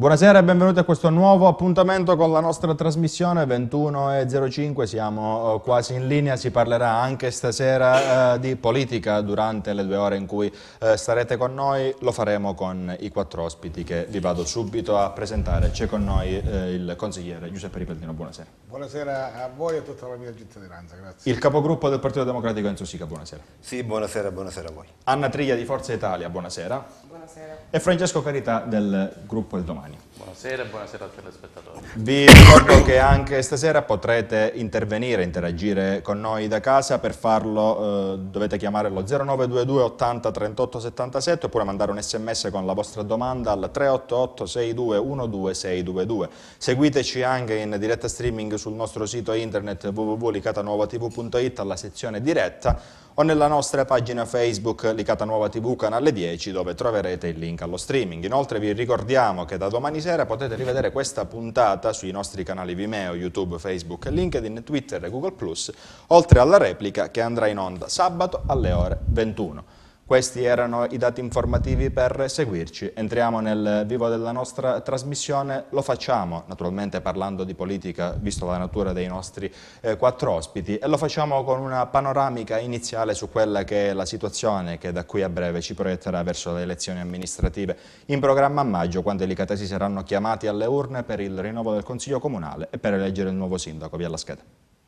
Buonasera e benvenuti a questo nuovo appuntamento con la nostra trasmissione 21:05, siamo quasi in linea, si parlerà anche stasera di politica durante le 2 ore in cui starete con noi, lo faremo con i 4 ospiti che vi vado subito a presentare. C'è con noi il consigliere Giuseppe Ripellino, buonasera. Buonasera a voi e a tutta la mia cittadinanza, grazie. Il capogruppo del Partito Democratico Enzo Sica, buonasera. Sì, buonasera a voi. Anna Triglia di Forza Italia, buonasera. Buonasera. E Francesco Carità del gruppo Il Domani. Buonasera e buonasera al telespettatore. Vi ricordo che anche stasera potrete intervenire, interagire con noi da casa. Per farlo dovete chiamare lo 0922 80 38 77 oppure mandare un sms con la vostra domanda al 388 6212 622. Seguiteci anche in diretta streaming sul nostro sito internet www.licatanuovatv.it alla sezione diretta o nella nostra pagina Facebook Licata Nuova TV Canale 10 dove troverete il link allo streaming. Inoltre vi ricordiamo che da domani sera potete rivedere questa puntata sui nostri canali Vimeo, YouTube, Facebook, LinkedIn, Twitter e Google+, oltre alla replica che andrà in onda sabato alle ore 21. Questi erano i dati informativi per seguirci. Entriamo nel vivo della nostra trasmissione, lo facciamo naturalmente parlando di politica, visto la natura dei nostri 4 ospiti, e lo facciamo con una panoramica iniziale su quella che è la situazione che da qui a breve ci proietterà verso le elezioni amministrative in programma a maggio, quando i licatesi saranno chiamati alle urne per il rinnovo del Consiglio Comunale e per eleggere il nuovo sindaco. Via la scheda.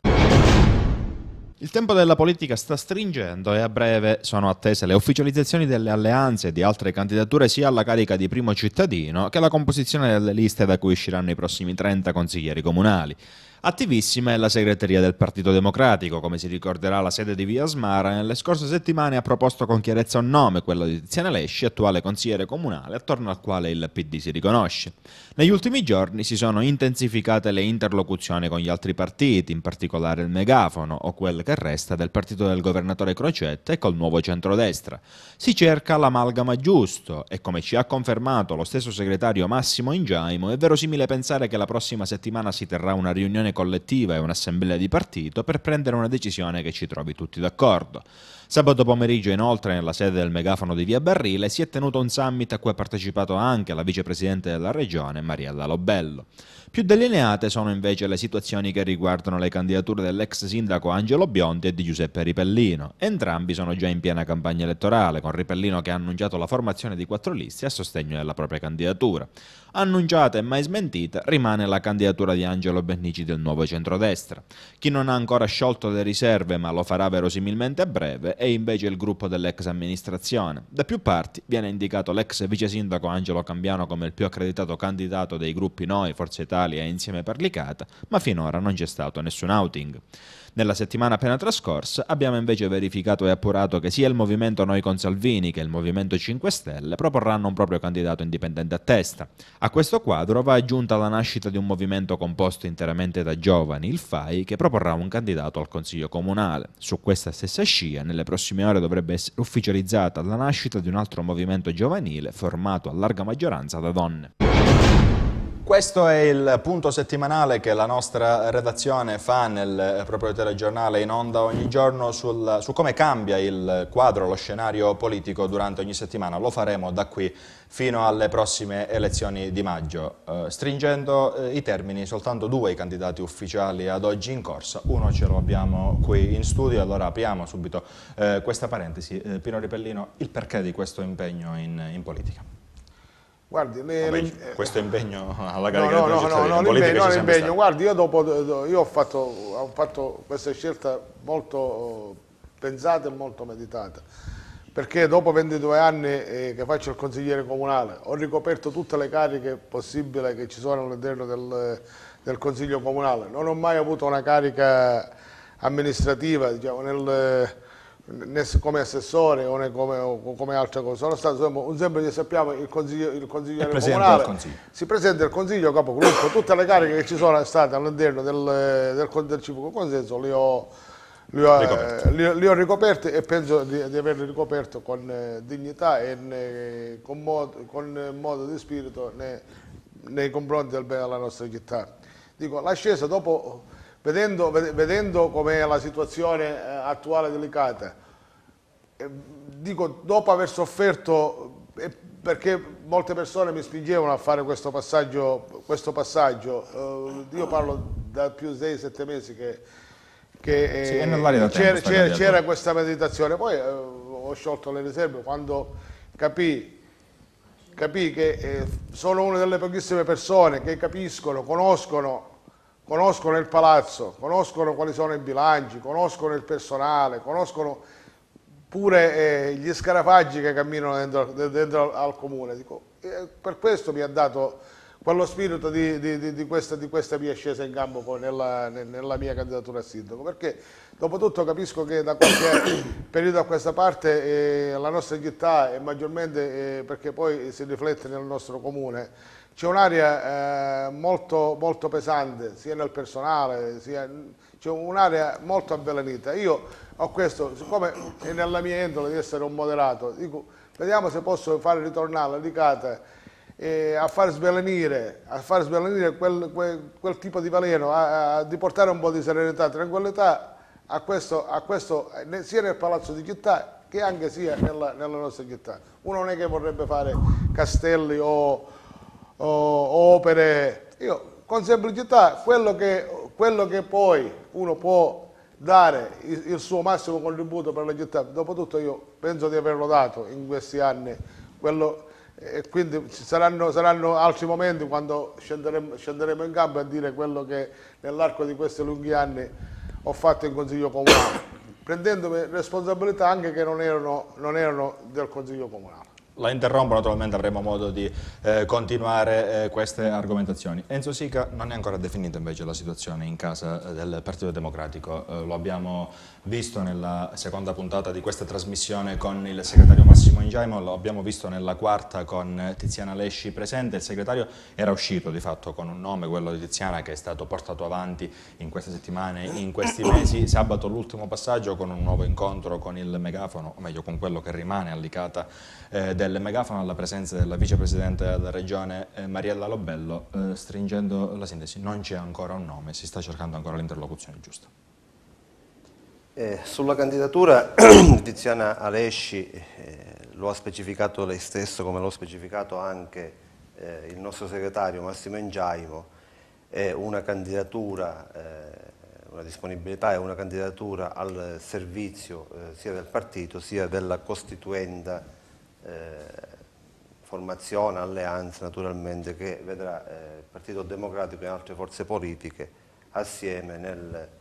Il tempo della politica sta stringendo e a breve sono attese le ufficializzazioni delle alleanze e di altre candidature sia alla carica di primo cittadino che la composizione delle liste da cui usciranno i prossimi 30 consiglieri comunali. Attivissima è la segreteria del Partito Democratico, come si ricorderà la sede di Via Asmara nelle scorse settimane ha proposto con chiarezza un nome, quello di Tiziana Lesci, attuale consigliere comunale, attorno al quale il PD si riconosce. Negli ultimi giorni si sono intensificate le interlocuzioni con gli altri partiti, in particolare il megafono, o quel che resta del partito del governatore Crocetta e col nuovo centrodestra. Si cerca l'amalgama giusto e, come ci ha confermato lo stesso segretario Massimo Ingiaimo, è verosimile pensare che la prossima settimana si terrà una riunione collettiva e un'assemblea di partito per prendere una decisione che ci trovi tutti d'accordo. Sabato pomeriggio, inoltre, nella sede del megafono di Via Barrile si è tenuto un summit a cui ha partecipato anche la vicepresidente della regione, Mariella Lobello. Più delineate sono invece le situazioni che riguardano le candidature dell'ex sindaco Angelo Biondi e di Giuseppe Ripellino. Entrambi sono già in piena campagna elettorale, con Ripellino che ha annunciato la formazione di 4 liste a sostegno della propria candidatura. Annunciata e mai smentita rimane la candidatura di Angelo Bennici del nuovo centrodestra. Chi non ha ancora sciolto le riserve, ma lo farà verosimilmente a breve, è invece il gruppo dell'ex amministrazione. Da più parti viene indicato l'ex vice sindaco Angelo Cambiano come il più accreditato candidato dei gruppi Noi, Forza Italia e Insieme per Licata, ma finora non c'è stato nessun outing. Nella settimana appena trascorsa abbiamo invece verificato e appurato che sia il Movimento Noi con Salvini che il Movimento 5 Stelle proporranno un proprio candidato indipendente a testa. A questo quadro va aggiunta la nascita di un movimento composto interamente da giovani, il FAI, che proporrà un candidato al Consiglio Comunale. Su questa stessa scia, nelle prossime ore dovrebbe essere ufficializzata la nascita di un altro movimento giovanile formato a larga maggioranza da donne. Questo è il punto settimanale che la nostra redazione fa nel proprio telegiornale in onda ogni giorno su come cambia il quadro, lo scenario politico durante ogni settimana. Lo faremo da qui fino alle prossime elezioni di maggio. Stringendo i termini, soltanto 2 i candidati ufficiali ad oggi in corsa. Uno ce lo abbiamo qui in studio, allora apriamo subito questa parentesi. Pino Ripellino, il perché di questo impegno in politica? Guardi, questo impegno alla carica del cittadino in politica non l'impegno. Guardi, io ho fatto questa scelta molto pensata e molto meditata, perché dopo 22 anni che faccio il consigliere comunale ho ricoperto tutte le cariche possibili che ci sono all'interno del Consiglio Comunale. Non ho mai avuto una carica amministrativa, diciamo, né come assessore o come altre cose. Sono stato sempre, sappiamo, il consigliere comunale, si presenta il consiglio, capogruppo, tutte le cariche che ci sono state all'interno del civico consenso li ho ricoperte e penso di averli ricoperto con dignità e con modo di spirito nei confronti del bene della nostra città. Dico, l'ascesa dopo, vedendo com'è la situazione attuale delicata, dico, dopo aver sofferto perché molte persone mi spingevano a fare questo passaggio. Io parlo da più di 6-7 mesi che Sì, è nell'aria da tempo sta c'era candidatura. questa meditazione. Poi ho sciolto le riserve quando capì che sono una delle pochissime persone che capiscono, conoscono il palazzo, conoscono quali sono i bilanci, conoscono il personale, conoscono pure gli scarafaggi che camminano dentro al comune. Dico, per questo mi ha dato quello spirito di questa mia scesa in campo poi nella mia candidatura a sindaco, perché dopo tutto capisco che da qualche periodo a questa parte la nostra città, e maggiormente perché poi si riflette nel nostro comune, c'è un'area molto, molto pesante, sia nel personale, c'è un'area molto avvelenita. Io ho questo, siccome è nella mia indole di essere un moderato, dico, vediamo se posso fare ritornare la Licata a far svelenire quel tipo di veleno, di portare un po' di serenità e tranquillità a questo, sia nel Palazzo di Città che anche sia nella nostra città. Uno non è che vorrebbe fare castelli o opere. Io con semplicità quello che poi uno può dare il suo massimo contributo per la città, dopotutto io penso di averlo dato in questi anni, e quindi ci saranno altri momenti quando scenderemo in campo a dire quello che nell'arco di questi lunghi anni ho fatto in Consiglio Comunale, prendendomi responsabilità anche che non erano del Consiglio Comunale. La interrompo, naturalmente avremo modo di continuare queste argomentazioni. Enzo Sica, non è ancora definita invece la situazione in casa del Partito Democratico, lo abbiamo visto nella seconda puntata di questa trasmissione con il segretario Massimo Ingiaimo, lo abbiamo visto nella quarta con Tiziana Lesci presente. Il segretario era uscito di fatto con un nome, quello di Tiziana, che è stato portato avanti in queste settimane, in questi mesi. Sabato l'ultimo passaggio con un nuovo incontro con il megafono, o meglio con quello che rimane allicata del megafono, alla presenza della vicepresidente della regione Mariella Lobello. Stringendo la sintesi, non c'è ancora un nome, si sta cercando ancora l'interlocuzione giusta. Sulla candidatura di Tiziana Alesci lo ha specificato lei stesso, come l'ho specificato anche il nostro segretario Massimo Ingiaimo, è una candidatura, una disponibilità e una candidatura al servizio sia del partito sia della costituenda formazione, alleanza naturalmente, che vedrà il Partito Democratico e altre forze politiche assieme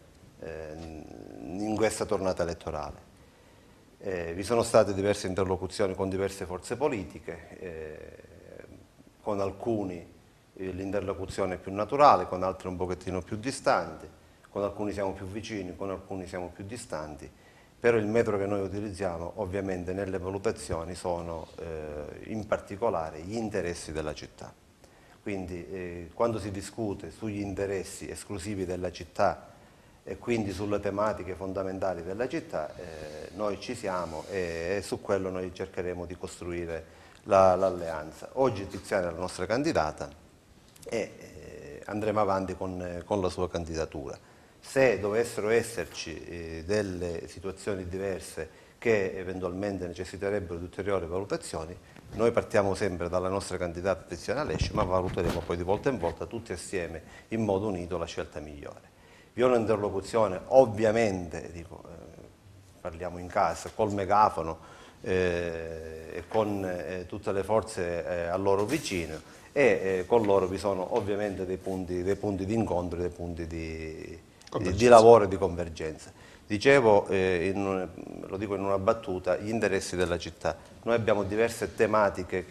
in questa tornata elettorale. Vi sono state diverse interlocuzioni con diverse forze politiche, con alcuni l'interlocuzione è più naturale, con altri un pochettino più distante, con alcuni siamo più vicini, con alcuni siamo più distanti, però il metodo che noi utilizziamo ovviamente nelle valutazioni sono in particolare gli interessi della città. Quindi quando si discute sugli interessi esclusivi della città e quindi sulle tematiche fondamentali della città, noi ci siamo e su quello noi cercheremo di costruire l'alleanza. Oggi Tiziana è la nostra candidata e andremo avanti con la sua candidatura. Se dovessero esserci delle situazioni diverse che eventualmente necessiterebbero di ulteriori valutazioni, noi partiamo sempre dalla nostra candidata Tiziana Lesci, ma valuteremo poi di volta in volta tutti assieme in modo unito la scelta migliore. Vi è un'interlocuzione, ovviamente, parliamo in casa, col megafono e con tutte le forze a loro vicino e con loro vi sono ovviamente dei punti di incontro, dei punti di lavoro e di convergenza. Dicevo, lo dico in una battuta, gli interessi della città. Noi abbiamo diverse tematiche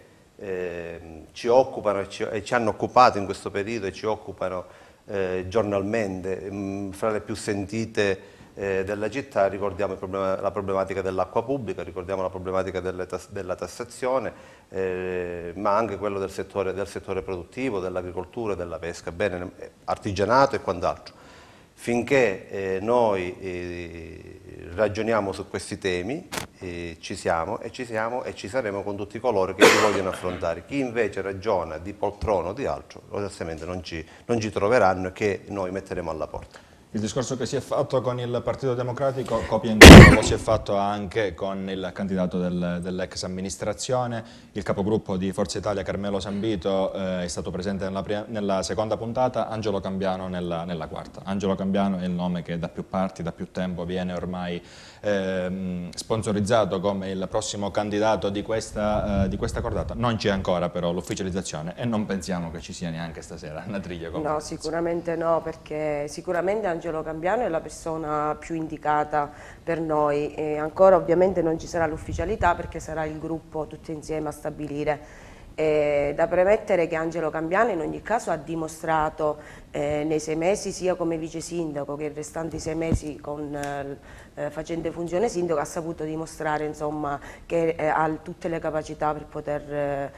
che ci occupano e ci hanno occupato in questo periodo e ci occupano giornalmente. Fra le più sentite della città ricordiamo la problematica dell'acqua pubblica, ricordiamo la problematica della tassazione, ma anche quello del settore produttivo, dell'agricoltura e della pesca, bene, artigianato e quant'altro. Finché noi ragioniamo su questi temi, ci siamo e ci saremo con tutti coloro che li vogliono affrontare. Chi invece ragiona di poltrona o di altro, onestamente non ci troveranno e che noi metteremo alla porta. Il discorso che si è fatto con il Partito Democratico, copia e incolla, lo si è fatto anche con il candidato dell'ex amministrazione. Il capogruppo di Forza Italia, Carmelo Sambito, è stato presente nella seconda puntata, Angelo Cambiano nella quarta. Angelo Cambiano è il nome che da più parti, da più tempo viene ormai sponsorizzato come il prossimo candidato di questa cordata. Non c'è ancora però l'ufficializzazione e non pensiamo che ci sia neanche stasera. Anna Triglia, come No, sicuramente no, perché sicuramente Angelo Cambiano è la persona più indicata per noi e ancora ovviamente non ci sarà l'ufficialità perché sarà il gruppo tutti insieme a stabilire. Da premettere che Angelo Cambiano in ogni caso ha dimostrato nei 6 mesi sia come vice sindaco che i restanti 6 mesi facendo funzione sindaco ha saputo dimostrare insomma, che ha tutte le capacità per poter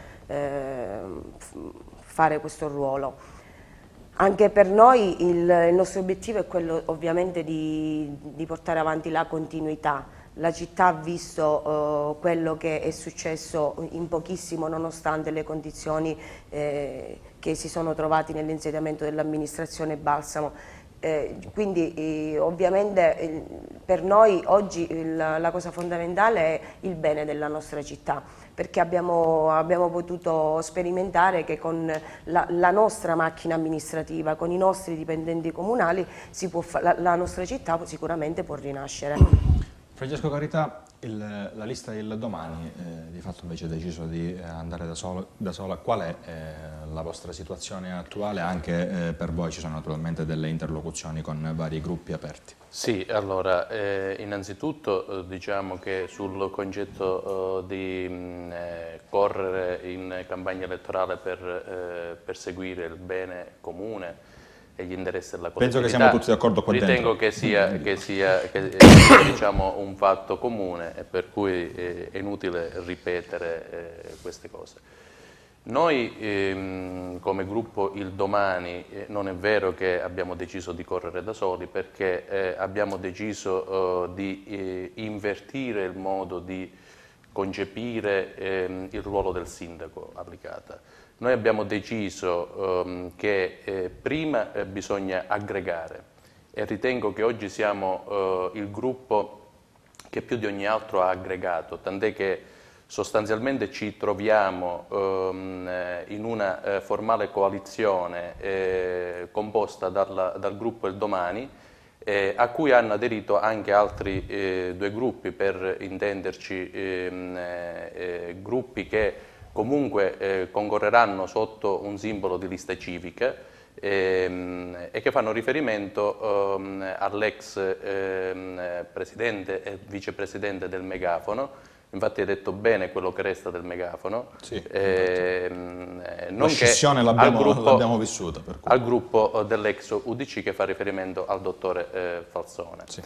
fare questo ruolo. Anche per noi il nostro obiettivo è quello ovviamente di portare avanti la continuità. La città ha visto quello che è successo in pochissimo nonostante le condizioni che si sono trovati nell'insediamento dell'amministrazione Balsamo. Quindi ovviamente per noi oggi la cosa fondamentale è il bene della nostra città, perché abbiamo potuto sperimentare che con la nostra macchina amministrativa, con i nostri dipendenti comunali, la nostra città sicuramente può rinascere. Francesco Carità, la lista del domani di fatto invece ha deciso di andare da sola. Qual è la vostra situazione attuale? Anche per voi ci sono naturalmente delle interlocuzioni con vari gruppi aperti. Sì, allora, innanzitutto diciamo che sul concetto di correre in campagna elettorale per perseguire il bene comune e gli interessi della collettività. Penso che siamo tutti d'accordo qua ritengo dentro. che sia diciamo, un fatto comune e per cui è inutile ripetere queste cose. Noi come gruppo Il Domani non è vero che abbiamo deciso di correre da soli perché abbiamo deciso di invertire il modo di concepire il ruolo del sindaco a Licata. Noi abbiamo deciso che prima bisogna aggregare e ritengo che oggi siamo il gruppo che più di ogni altro ha aggregato, tant'è che sostanzialmente ci troviamo in una formale coalizione composta dal gruppo Il Domani, a cui hanno aderito anche altri 2 gruppi, per intenderci gruppi che comunque concorreranno sotto un simbolo di lista civica e che fanno riferimento all'ex presidente e vicepresidente del Megafono. Infatti hai detto bene quello che resta del Megafono. Sì, la scissione l'abbiamo vissuta. Per cui. Al gruppo dell'ex UDC che fa riferimento al dottore Falzone. Sì.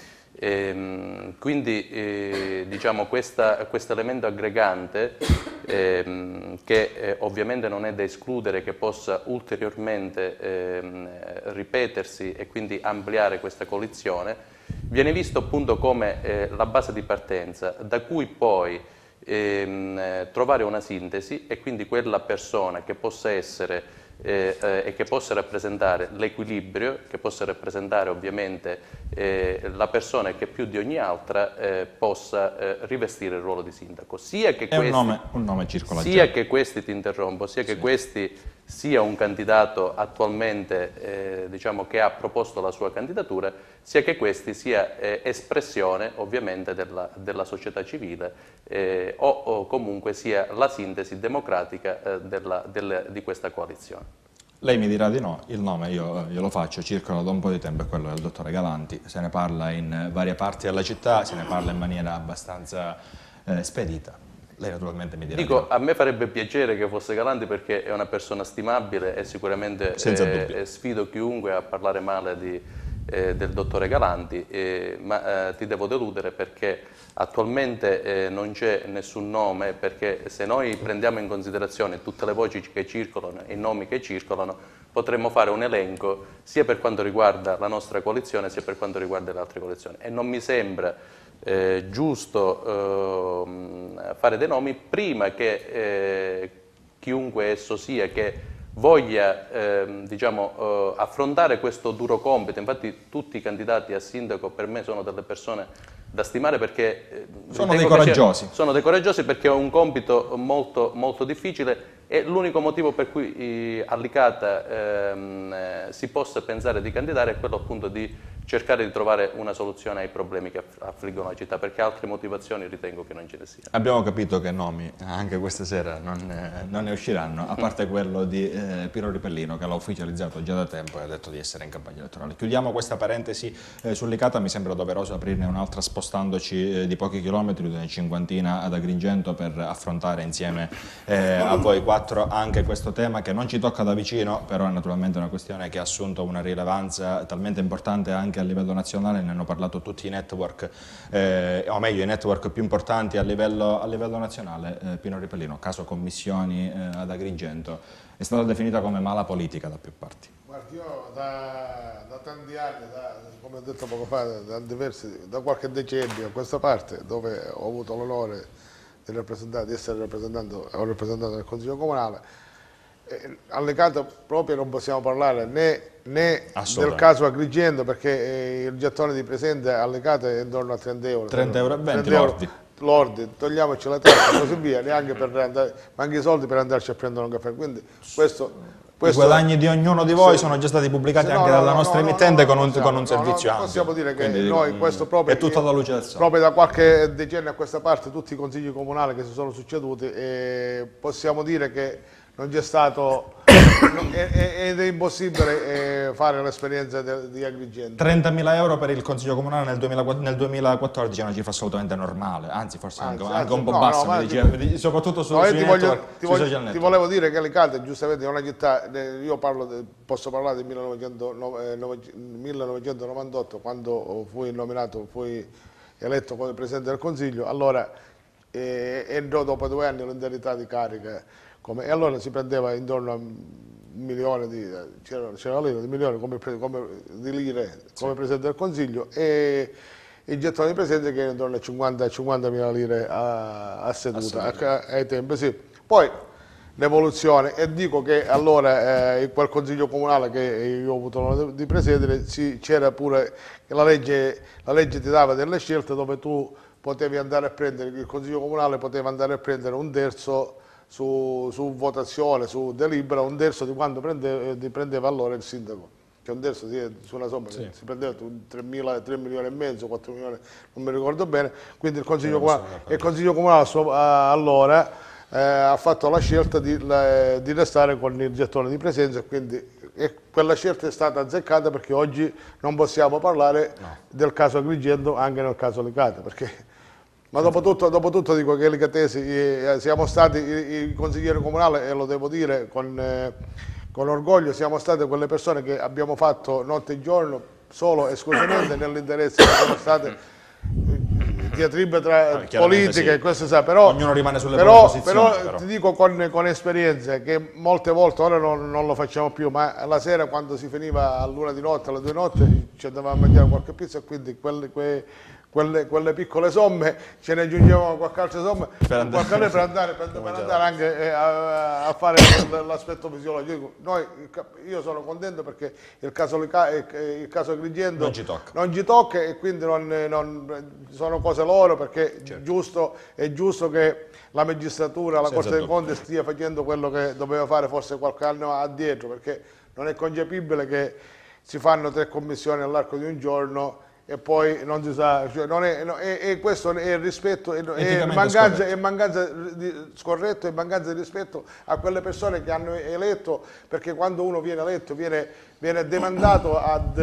Quindi diciamo questo elemento aggregante che ovviamente non è da escludere che possa ulteriormente ripetersi e quindi ampliare questa coalizione, viene visto appunto come la base di partenza da cui poi trovare una sintesi e quindi quella persona che possa essere e che possa rappresentare l'equilibrio, che possa rappresentare ovviamente la persona che più di ogni altra possa rivestire il ruolo di sindaco. Sia che un nome circola sia già. Che questi, ti interrompo, sia che sì. questi sia un candidato attualmente diciamo, che ha proposto la sua candidatura, sia che questi sia espressione ovviamente della società civile o comunque sia la sintesi democratica di questa coalizione. Lei mi dirà di no, il nome io lo faccio, circola da un po' di tempo, è quello del dottore Galanti, se ne parla in varie parti della città, se ne parla in maniera abbastanza spedita. Lei naturalmente mi dirà di no. A me farebbe piacere che fosse Galanti perché è una persona stimabile e sicuramente sfido chiunque a parlare male del dottore Galanti, ma ti devo deludere perché attualmente non c'è nessun nome, perché se noi prendiamo in considerazione tutte le voci che circolano e i nomi che circolano, potremmo fare un elenco sia per quanto riguarda la nostra coalizione sia per quanto riguarda le altre coalizioni e non mi sembra giusto fare dei nomi prima che chiunque esso sia che voglia diciamo, affrontare questo duro compito. Infatti tutti i candidati a sindaco per me sono delle persone da stimare, perché sono dei coraggiosi. Sono dei coraggiosi perché è un compito molto, molto difficile, e l'unico motivo per cui a Licata si possa pensare di candidare è quello appunto di cercare di trovare una soluzione ai problemi che affliggono la città, perché altre motivazioni ritengo che non ce ne siano. Abbiamo capito che nomi anche questa sera non ne usciranno, a parte quello di Pino Ripellino, che l'ha ufficializzato già da tempo e ha detto di essere in campagna elettorale. Chiudiamo questa parentesi su Licata. Mi sembra doveroso aprirne un'altra spostandoci di pochi chilometri, di una cinquantina, ad Agrigento, per affrontare insieme a voi quattro anche questo tema che non ci tocca da vicino, però è naturalmente una questione che ha assunto una rilevanza talmente importante anche a livello nazionale. Ne hanno parlato tutti i network, o meglio i network più importanti a livello nazionale. Pino Ripellino, caso commissioni ad Agrigento, è stata definita come mala politica da più parti. Guardi, io da tanti anni, come ho detto poco fa, da qualche decennio a questa parte, dove ho avuto l'onore di essere rappresentante del Consiglio Comunale, a Licata proprio non possiamo parlare né del caso Agrigento, perché il gettone di presente a Licata è intorno a 30 euro. 30 euro e 20 lordi, togliamoci la tassa e così via, neanche per andare, ma anche i soldi per andarci a prendere un caffè. Quindi i guadagni di ognuno di voi sono già stati pubblicati anche dalla nostra emittente con un servizio ampio. Possiamo dire che quindi, noi questo proprio è tutta la luce del sole. Proprio da qualche decennio a questa parte, tutti i consigli comunali che si sono succeduti, possiamo dire che non c'è stato ed è impossibile fare l'esperienza di Agrigento. 30.000 euro per il Consiglio Comunale nel 2014 è una cifra assolutamente normale, anzi forse anche un po' bassa, soprattutto sui network, sui social network. Ti volevo dire che Licata giustamente è una città, io posso parlare del 1998, quando fui eletto come Presidente del Consiglio. Allora entrò dopo 2 anni l'indennità di carica, e allora si prendeva intorno a 1 milione c'era lì, di milioni di lire come Presidente del Consiglio, e il gettone di Presidente che era intorno a 50.000 lire a seduta ai tempi, sì. Poi l'evoluzione, e dico che allora in quel Consiglio Comunale che io ho avuto l'onore di presiedere c'era pure che la legge ti dava delle scelte dove tu potevi andare a prendere, il Consiglio Comunale poteva andare a prendere un terzo su votazione, su delibera, un terzo di quanto prendeva allora il sindaco, che un terzo su una somma che si prendeva 3 milioni e mezzo, 4 milioni, non mi ricordo bene. Quindi il Consiglio Comunale allora ha fatto la scelta di restare con il gettone di presenza, e quella scelta è stata azzeccata, perché oggi non possiamo parlare del caso Agrigento anche nel caso Licata, ma dopo tutto dico che i licatesi siamo stati, i consiglieri comunali, e lo devo dire con orgoglio, siamo state quelle persone che abbiamo fatto notte e giorno solo e esclusivamente nell'interesse, che sono state diatribe tra politiche, questo però ognuno rimane sulle proprie posizioni. Però ti dico con esperienze che molte volte, ora non lo facciamo più, ma la sera quando si finiva all'1 di notte, alle 2 di notte, ci andavamo a mangiare qualche pizza, e quindi quelle piccole somme ce ne aggiungevamo qualche altra somma per andare anche a fare l'aspetto fisiologico. Io sono contento perché il caso Agrigento non ci tocca, e quindi sono cose loro, perché è giusto che la magistratura, la Corte dei Conti stia facendo quello che doveva fare forse qualche anno addietro, perché non è concepibile che si fanno 3 commissioni all'arco di un giorno e poi non si sa, e questo è il rispetto, è mancanza scorretto, e mancanza di rispetto a quelle persone che hanno eletto, perché quando uno viene eletto viene demandato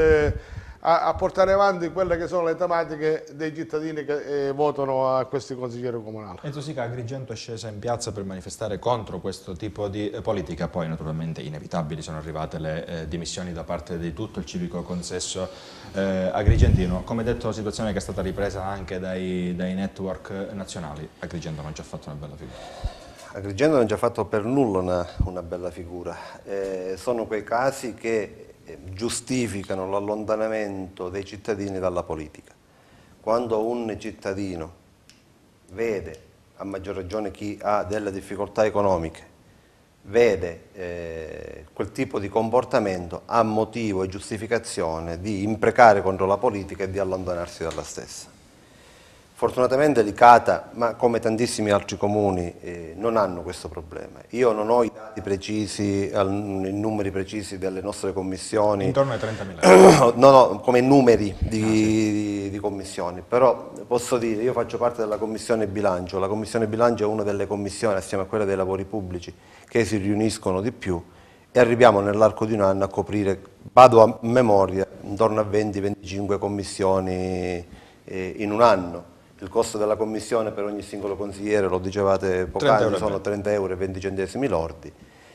a portare avanti quelle che sono le tematiche dei cittadini che votano a questi consiglieri comunali. Enzo Sica, Agrigento è scesa in piazza per manifestare contro questo tipo di politica, poi naturalmente inevitabili sono arrivate le dimissioni da parte di tutto il civico consesso agrigentino. Come detto, la situazione che è stata ripresa anche dai network nazionali. Agrigento non ci ha fatto una bella figura. Agrigento non ci ha fatto per nulla una bella figura. Sono quei casi che giustificano l'allontanamento dei cittadini dalla politica. Quando un cittadino vede, a maggior ragione chi ha delle difficoltà economiche, vede quel tipo di comportamento ha motivo e giustificazione di imprecare contro la politica e di allontanarsi dalla stessa. Fortunatamente Licata, ma come tantissimi altri comuni, non hanno questo problema. Io non ho i dati precisi, i numeri precisi delle nostre commissioni. Intorno ai 30.000. No, come numeri di commissioni, però posso dire, io faccio parte della Commissione Bilancio. La Commissione Bilancio è una delle commissioni, assieme a quella dei lavori pubblici, che si riuniscono di più e arriviamo nell'arco di un anno a coprire, vado a memoria, intorno a 20-25 commissioni in un anno. Il costo della commissione per ogni singolo consigliere, lo dicevate poc'anzi, sono 30 euro e 20 centesimi lordi,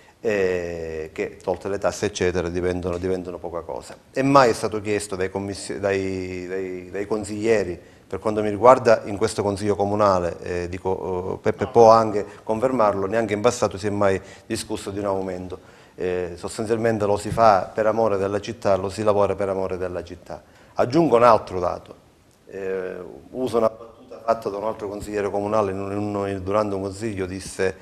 che tolte le tasse eccetera diventano poca cosa. E mai è stato chiesto dai consiglieri, per quanto mi riguarda in questo consiglio comunale, Peppe può anche confermarlo, neanche in passato si è mai discusso di un aumento. Sostanzialmente lo si fa per amore della città, lo si lavora per amore della città. Aggiungo un altro dato, uso una battuta fatta da un altro consigliere comunale durante un consiglio, disse,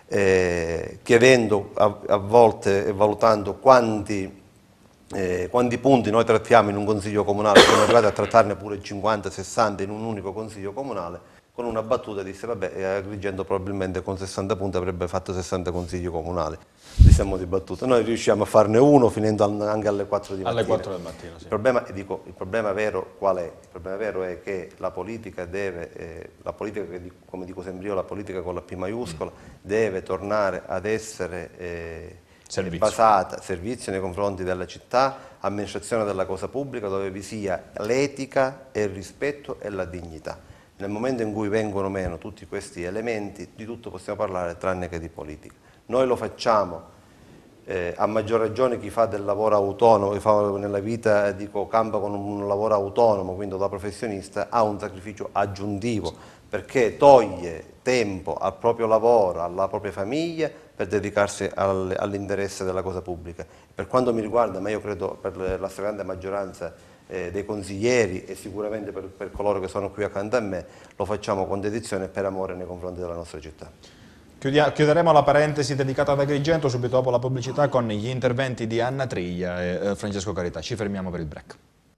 chiedendo a volte e valutando quanti punti noi trattiamo in un consiglio comunale, siamo arrivati a trattarne pure 50-60 in un unico consiglio comunale, con una battuta disse, vabbè, Agrigento probabilmente con 60 punti avrebbe fatto 60 consigli comunali. Ci siamo dibattuti. Noi riusciamo a farne uno finendo anche alle 4 di mattina. Alle 4 del mattino, sì. Il problema vero qual è? Il problema vero è che la politica deve, come dico sempre io, la politica con la P maiuscola, deve tornare ad essere basata, servizio nei confronti della città, amministrazione della cosa pubblica, dove vi sia l'etica e il rispetto e la dignità. Nel momento in cui vengono meno tutti questi elementi, di tutto possiamo parlare tranne che di politica. Noi lo facciamo, a maggior ragione chi fa del lavoro autonomo, chi fa nella vita, campa con un lavoro autonomo, quindi da professionista, ha un sacrificio aggiuntivo, perché toglie tempo al proprio lavoro, alla propria famiglia, per dedicarsi all'interesse della cosa pubblica. Per quanto mi riguarda, ma io credo per la stragrande maggioranza dei consiglieri e sicuramente per coloro che sono qui accanto a me, lo facciamo con dedizione e per amore nei confronti della nostra città. Chiuderemo la parentesi dedicata ad Agrigento subito dopo la pubblicità con gli interventi di Anna Triglia e Francesco Carità. Ci fermiamo per il break.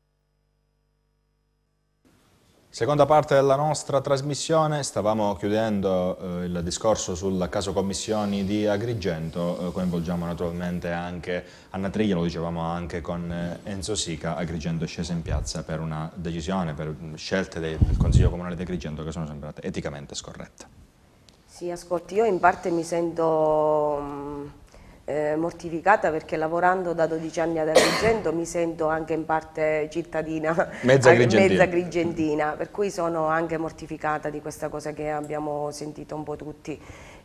Seconda parte della nostra trasmissione, stavamo chiudendo il discorso sul caso commissioni di Agrigento, coinvolgiamo naturalmente anche Anna Triglia, lo dicevamo anche con Enzo Sica. Agrigento è scesa in piazza per una decisione, per scelte del Consiglio Comunale di Agrigento che sono sembrate eticamente scorrette. Sì, ascolti, io in parte mi sento mortificata perché lavorando da 12 anni ad Agrigento mi sento anche in parte cittadina mezza agrigentina, per cui sono anche mortificata di questa cosa che abbiamo sentito un po' tutti.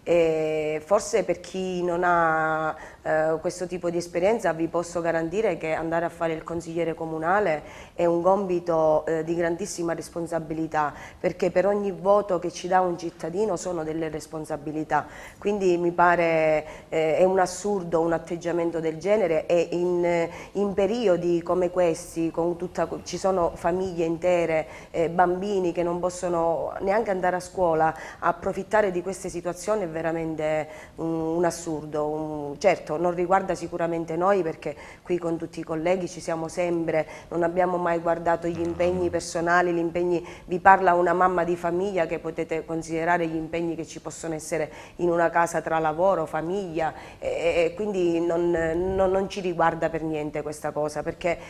E forse per chi non ha questo tipo di esperienza vi posso garantire che andare a fare il consigliere comunale è un compito di grandissima responsabilità, perché per ogni voto che ci dà un cittadino sono delle responsabilità, quindi mi pare è un assurdo un atteggiamento del genere, e in periodi come questi ci sono famiglie intere, bambini che non possono neanche andare a scuola, approfittare di queste situazioni è veramente un assurdo. Certo, non riguarda sicuramente noi, perché qui con tutti i colleghi ci siamo sempre, non abbiamo mai guardato gli impegni personali, gli impegni, vi parla una mamma di famiglia, che potete considerare gli impegni che ci possono essere in una casa tra lavoro, famiglia, e quindi non ci riguarda per niente questa cosa, perché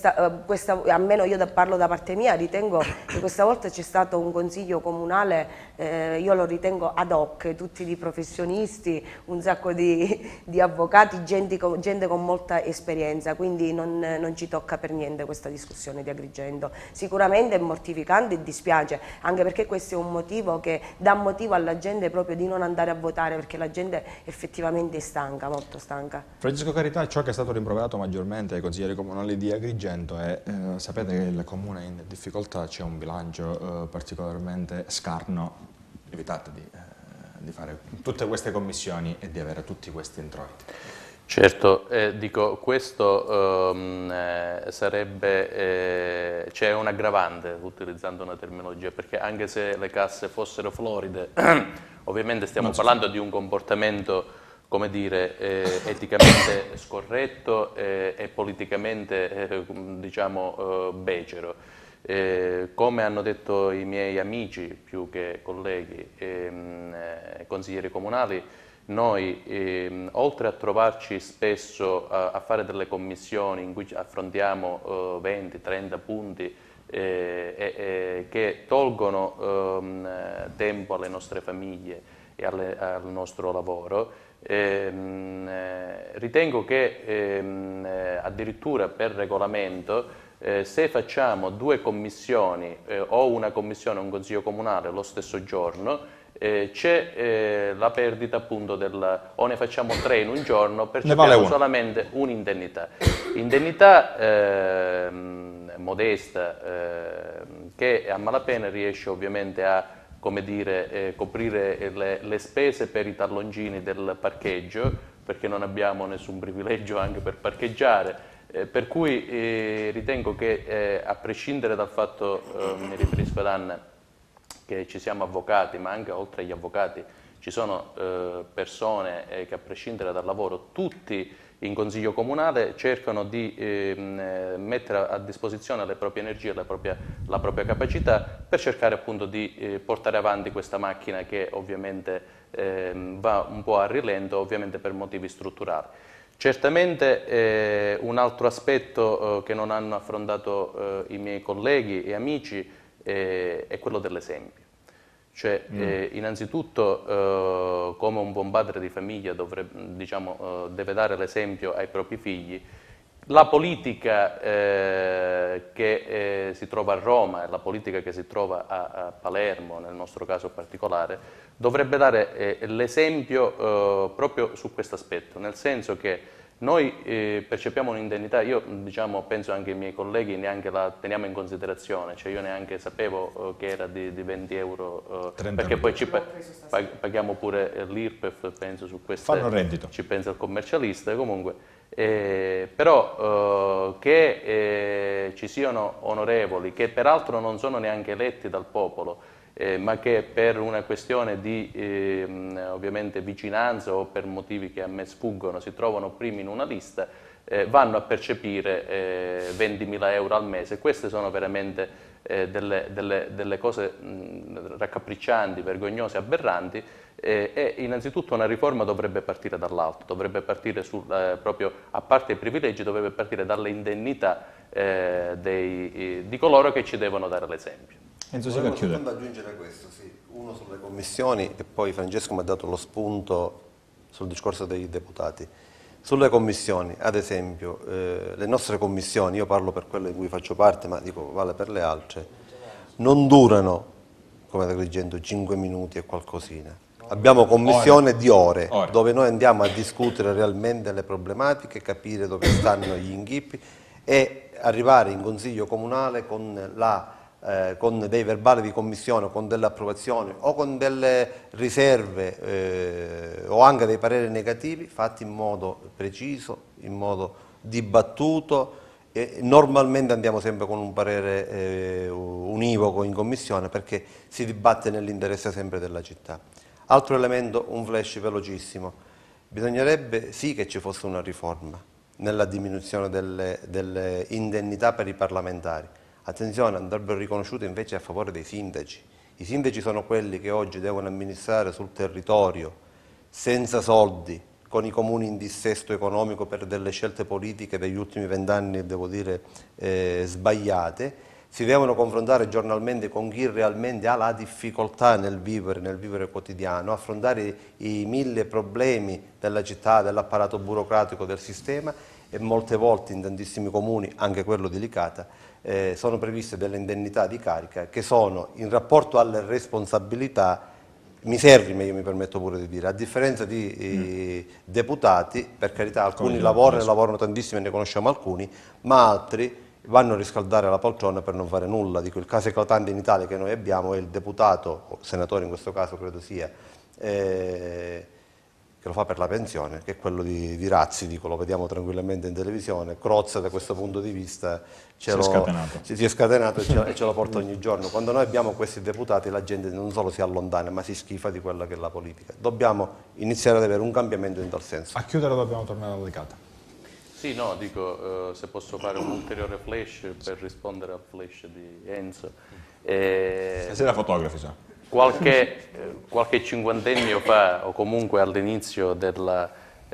almeno io parlo da parte mia, ritengo che questa volta c'è stato un consiglio comunale, io lo ritengo ad hoc, tutti di professionisti, un sacco di avvocati, gente con molta esperienza, quindi non ci tocca per niente questa discussione di Agrigento. Sicuramente è mortificante e dispiace, anche perché questo è un motivo che dà motivo alla gente proprio di non andare a votare, perché la gente effettivamente è stanca, molto stanca. Francesco Carità, ciò che è stato rimproverato maggiormente ai consiglieri comunali di Agrigento è, sapete che il comune è in difficoltà, c'è un bilancio particolarmente scarno, evitate di fare tutte queste commissioni e di avere tutti questi introiti. Certo, dico, questo sarebbe, c'è un aggravante utilizzando una terminologia, perché anche se le casse fossero floride, ovviamente stiamo parlando di un comportamento come dire, eticamente scorretto e politicamente, diciamo, becero. Come hanno detto i miei amici, più che colleghi, consiglieri comunali, noi, oltre a trovarci spesso a fare delle commissioni in cui affrontiamo 20-30 punti che tolgono tempo alle nostre famiglie e al nostro lavoro, ritengo che addirittura per regolamento se facciamo 2 commissioni o una commissione o un consiglio comunale lo stesso giorno, c'è la perdita appunto o ne facciamo 3 in un giorno, percepiamo solamente un'indennità. Indennità modesta che a malapena riesce ovviamente a, come dire, coprire le spese per i talloncini del parcheggio, perché non abbiamo nessun privilegio anche per parcheggiare. Per cui ritengo che a prescindere dal fatto, mi riferisco ad Anna, che ci siamo avvocati, ma anche oltre agli avvocati ci sono persone che a prescindere dal lavoro, tutti in consiglio comunale cercano di mettere a disposizione le proprie energie, la propria capacità per cercare appunto di portare avanti questa macchina che ovviamente va un po' a rilento, ovviamente per motivi strutturali. Certamente un altro aspetto che non hanno affrontato i miei colleghi e amici è quello dell'esempio. Cioè, innanzitutto, come un buon padre di famiglia deve dare l'esempio ai propri figli, la politica che si trova a Roma e la politica che si trova a Palermo, nel nostro caso particolare, dovrebbe dare l'esempio proprio su questo aspetto, nel senso che noi percepiamo un'indennità, io penso anche ai miei colleghi neanche la teniamo in considerazione, cioè io neanche sapevo che era di 20 euro, perché poi ci paghiamo pure l'IRPEF, penso su queste, fanno reddito. Ci pensa il commercialista comunque, però che ci siano onorevoli, che peraltro non sono neanche eletti dal popolo, ma che per una questione di ovviamente vicinanza o per motivi che a me sfuggono si trovano primi in una lista, vanno a percepire 20.000 euro al mese. Queste sono veramente delle cose raccapriccianti, vergognose, aberranti, e innanzitutto una riforma dovrebbe partire dall'alto, dovrebbe partire proprio, a parte i privilegi, dovrebbe partire dalle indennità di coloro che ci devono dare l'esempio. Volevo soltanto aggiungere questo, sì. Uno sulle commissioni e poi Francesco mi ha dato lo spunto sul discorso dei deputati. Sulle commissioni, ad esempio, le nostre commissioni, io parlo per quelle di cui faccio parte, ma dico vale per le altre, non durano, come da Agrigento, 5 minuti e qualcosina. Abbiamo commissione di ore, dove noi andiamo a discutere realmente le problematiche, capire dove stanno gli inghippi e arrivare in consiglio comunale con dei verbali di commissione, con delle approvazioni o con delle riserve o anche dei pareri negativi fatti in modo preciso, in modo dibattuto, e normalmente andiamo sempre con un parere univoco in commissione perché si dibatte nell'interesse sempre della città. Altro elemento, un flash velocissimo, bisognerebbe sì che ci fosse una riforma nella diminuzione delle indennità per i parlamentari. Attenzione, andrebbero riconosciute invece a favore dei sindaci. I sindaci sono quelli che oggi devono amministrare sul territorio senza soldi, con i comuni in dissesto economico per delle scelte politiche degli ultimi 20 anni, devo dire, sbagliate. Si devono confrontare giornalmente con chi realmente ha la difficoltà nel vivere quotidiano, affrontare i 1000 problemi della città, dell'apparato burocratico del sistema, e molte volte in tantissimi comuni, anche quello di Licata, sono previste delle indennità di carica che sono in rapporto alle responsabilità miserrime, io mi permetto pure di dire, a differenza di deputati, per carità, alcuni lavorano tantissimo e ne conosciamo alcuni, ma altri vanno a riscaldare la poltrona per non fare nulla. Dico, il caso eclatante in Italia che noi abbiamo è il deputato, o senatore in questo caso credo sia, che lo fa per la pensione, che è quello di Razzi, dico, lo vediamo tranquillamente in televisione. Crozza da questo punto di vista si è scatenato e ce lo porta ogni giorno. Quando noi abbiamo questi deputati la gente non solo si allontana ma si schifa di quella che è la politica. Dobbiamo iniziare ad avere un cambiamento in tal senso. A chiudere dobbiamo tornare alla Licata. Sì, no, dico, se posso fare un ulteriore flash per rispondere al flash di Enzo. Stasera fotografi, sa. Qualche cinquantennio fa, o comunque all'inizio del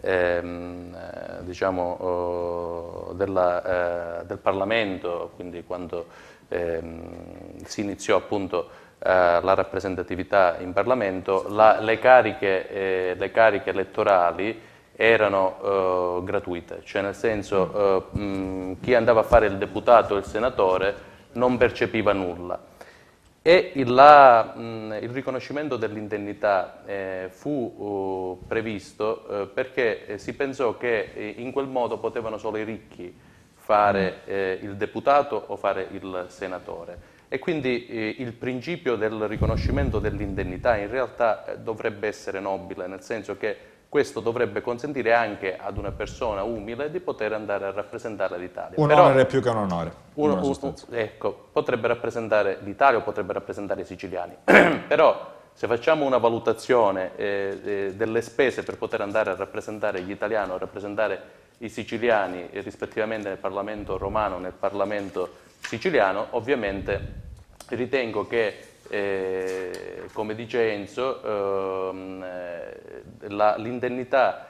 Parlamento, quindi quando si iniziò appunto la rappresentatività in Parlamento, le cariche elettorali erano gratuite, cioè nel senso chi andava a fare il deputato o il senatore non percepiva nulla. E il riconoscimento dell'indennità fu previsto perché si pensò che in quel modo potevano solo i ricchi fare il deputato o fare il senatore. E quindi il principio del riconoscimento dell'indennità in realtà dovrebbe essere nobile, nel senso che questo dovrebbe consentire anche ad una persona umile di poter andare a rappresentare l'Italia. Un onere più che un onore. Ecco, potrebbe rappresentare l'Italia o potrebbe rappresentare i siciliani. Però se facciamo una valutazione delle spese per poter andare a rappresentare gli italiani o a rappresentare i siciliani rispettivamente nel Parlamento romano e nel Parlamento siciliano, ovviamente ritengo che come dice Enzo, l'indennità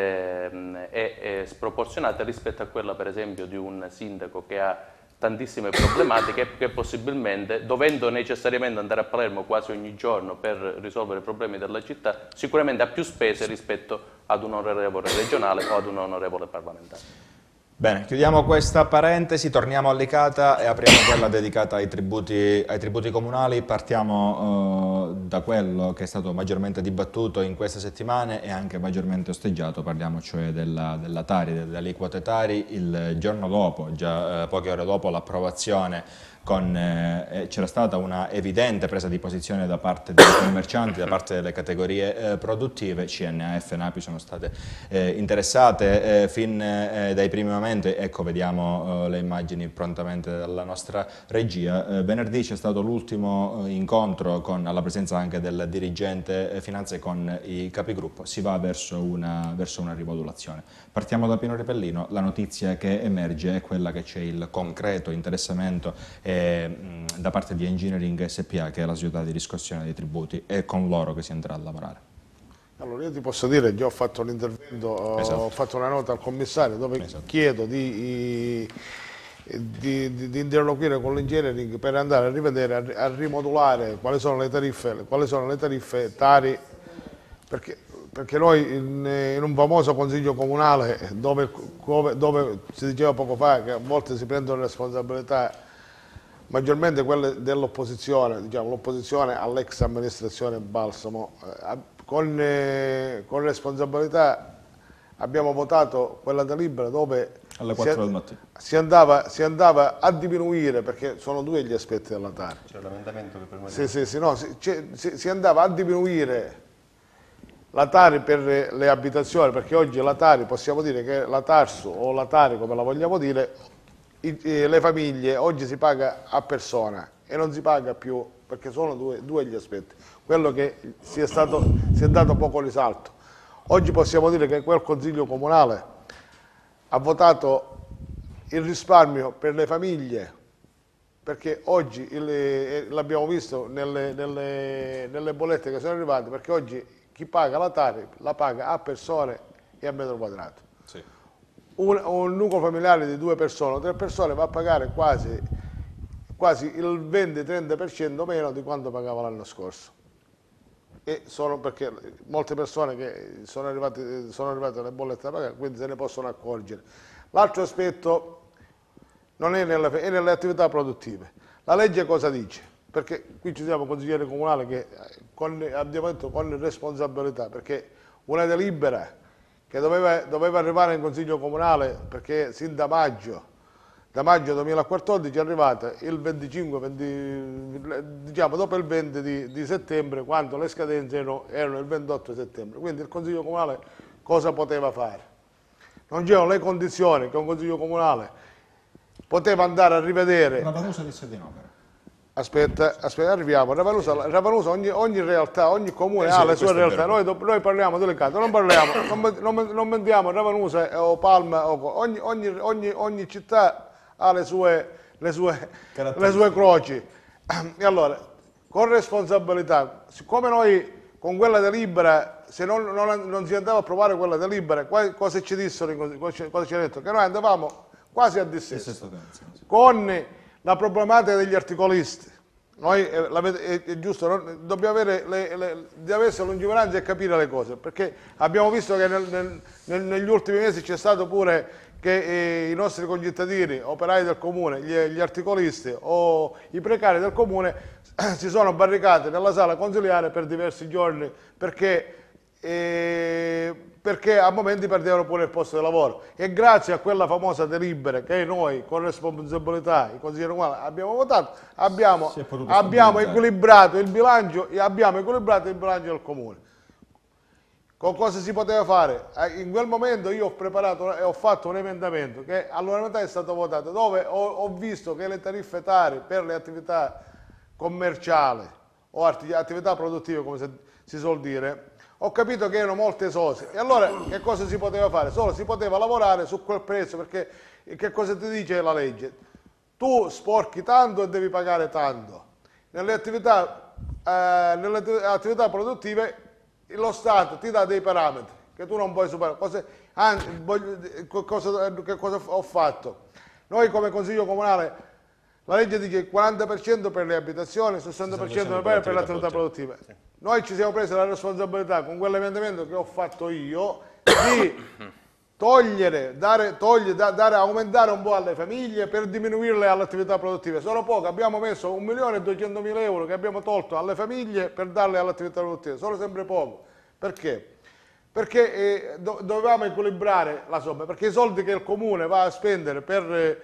è sproporzionata rispetto a quella per esempio di un sindaco che ha tantissime problematiche che possibilmente, dovendo necessariamente andare a Palermo quasi ogni giorno per risolvere i problemi della città, sicuramente ha più spese rispetto ad un onorevole regionale o ad un onorevole parlamentare. Bene, chiudiamo questa parentesi, torniamo a Licata e apriamo quella dedicata ai tributi comunali. Partiamo da quello che è stato maggiormente dibattuto in queste settimane e anche maggiormente osteggiato, parliamo cioè della Tari, delle aliquote Tari. Il giorno dopo, già poche ore dopo l'approvazione, c'era stata una evidente presa di posizione da parte dei commercianti, da parte delle categorie produttive. CNAF e NAPI sono state interessate fin dai primi momenti. Ecco, vediamo le immagini prontamente dalla nostra regia. Venerdì c'è stato l'ultimo incontro alla presenza anche del dirigente finanze con i capigruppo. Si va verso una rimodulazione. Partiamo da Pino Ripellino. La notizia che emerge è quella che c'è il concreto interessamento da parte di Engineering SPA, che è la società di riscossione dei tributi, e con loro che si andrà a lavorare. Allora io ti posso dire, già ho fatto un intervento, ho fatto una nota al commissario dove chiedo di interloquire con l'engineering per andare a rivedere, a rimodulare quali sono le tariffe Tari, perché noi in un famoso consiglio comunale dove si diceva poco fa che a volte si prendono responsabilità maggiormente quelle dell'opposizione, diciamo l'opposizione all'ex amministrazione Balsamo, con responsabilità abbiamo votato quella delibera dove alle 4 del mattino si andava a diminuire, perché sono due gli aspetti della Tari. C'è l'emendamento che prima si andava a diminuire la Tari per le abitazioni, perché oggi la Tari, possiamo dire che la Tarsu o la Tari come la vogliamo dire, le famiglie oggi si paga a persona e non si paga più, perché sono due gli aspetti. Quello che si è dato poco risalto. Oggi possiamo dire che quel Consiglio Comunale ha votato il risparmio per le famiglie, perché oggi l'abbiamo visto nelle bollette che sono arrivate, perché oggi chi paga la Tari la paga a persone e a metro quadrato. Sì. Un nucleo familiare di 2 persone o 3 persone va a pagare quasi il 20-30% meno di quanto pagava l'anno scorso. E sono perché molte persone che sono arrivate alle bollette da pagare, quindi se ne possono accorgere. L'altro aspetto non è nelle attività produttive. La legge cosa dice? Perché qui ci siamo consiglieri comunali che abbiamo detto con responsabilità, perché una delibera che doveva arrivare in Consiglio Comunale, perché sin da da maggio 2014 è arrivata il 25, diciamo dopo il 20 di settembre, quando le scadenze erano il 28 settembre. Quindi il Consiglio Comunale cosa poteva fare? Non c'erano le condizioni che un Consiglio Comunale poteva andare a rivedere. Ravanusa disse di no, però. Aspetta, arriviamo. Ravanusa ogni realtà, ogni comune ha le sue realtà. Noi parliamo delle carte, non mettiamo Ravanusa o Palma, ogni città ha le sue croci. E allora, con responsabilità, siccome noi con quella delibera, se non si andava a approvare quella delibera, cosa ci dissero? Cosa ci ha detto? Che noi andavamo quasi a dissesto. Con la problematica degli articolisti. Noi, è giusto, dobbiamo di avere lungimiranza e capire le cose, perché abbiamo visto che negli ultimi mesi c'è stato pure che i nostri concittadini, operai del comune, gli articolisti o i precari del comune si sono barricati nella sala consiliare per diversi giorni perché a momenti perdevano pure il posto di lavoro. E grazie a quella famosa delibera che noi con responsabilità, i consiglieri comunali, abbiamo votato, abbiamo equilibrato il bilancio del comune. Con cosa si poteva fare? In quel momento io ho preparato e ho fatto un emendamento che all'unanimità è stato votato, dove ho visto che le tariffe TARI per le attività commerciali o attività produttive, come si suol dire, ho capito che erano molto esose. E allora che cosa si poteva fare? Solo si poteva lavorare su quel prezzo, perché che cosa ti dice la legge? Tu sporchi tanto e devi pagare tanto. Nelle attività produttive lo Stato ti dà dei parametri che tu non puoi superare. Che cosa ho fatto? Noi come Consiglio Comunale, la legge dice il 40% per le abitazioni, il 60% per le attività produttive. Noi ci siamo presi la responsabilità con quell'emendamento che ho fatto io di aumentare un po' alle famiglie per diminuirle alle attività produttive. Sono poco, abbiamo messo 1.200.000 euro che abbiamo tolto alle famiglie per darle alle attività produttive, sono sempre poco. Perché? Perché dovevamo equilibrare la somma, perché i soldi che il comune va a spendere per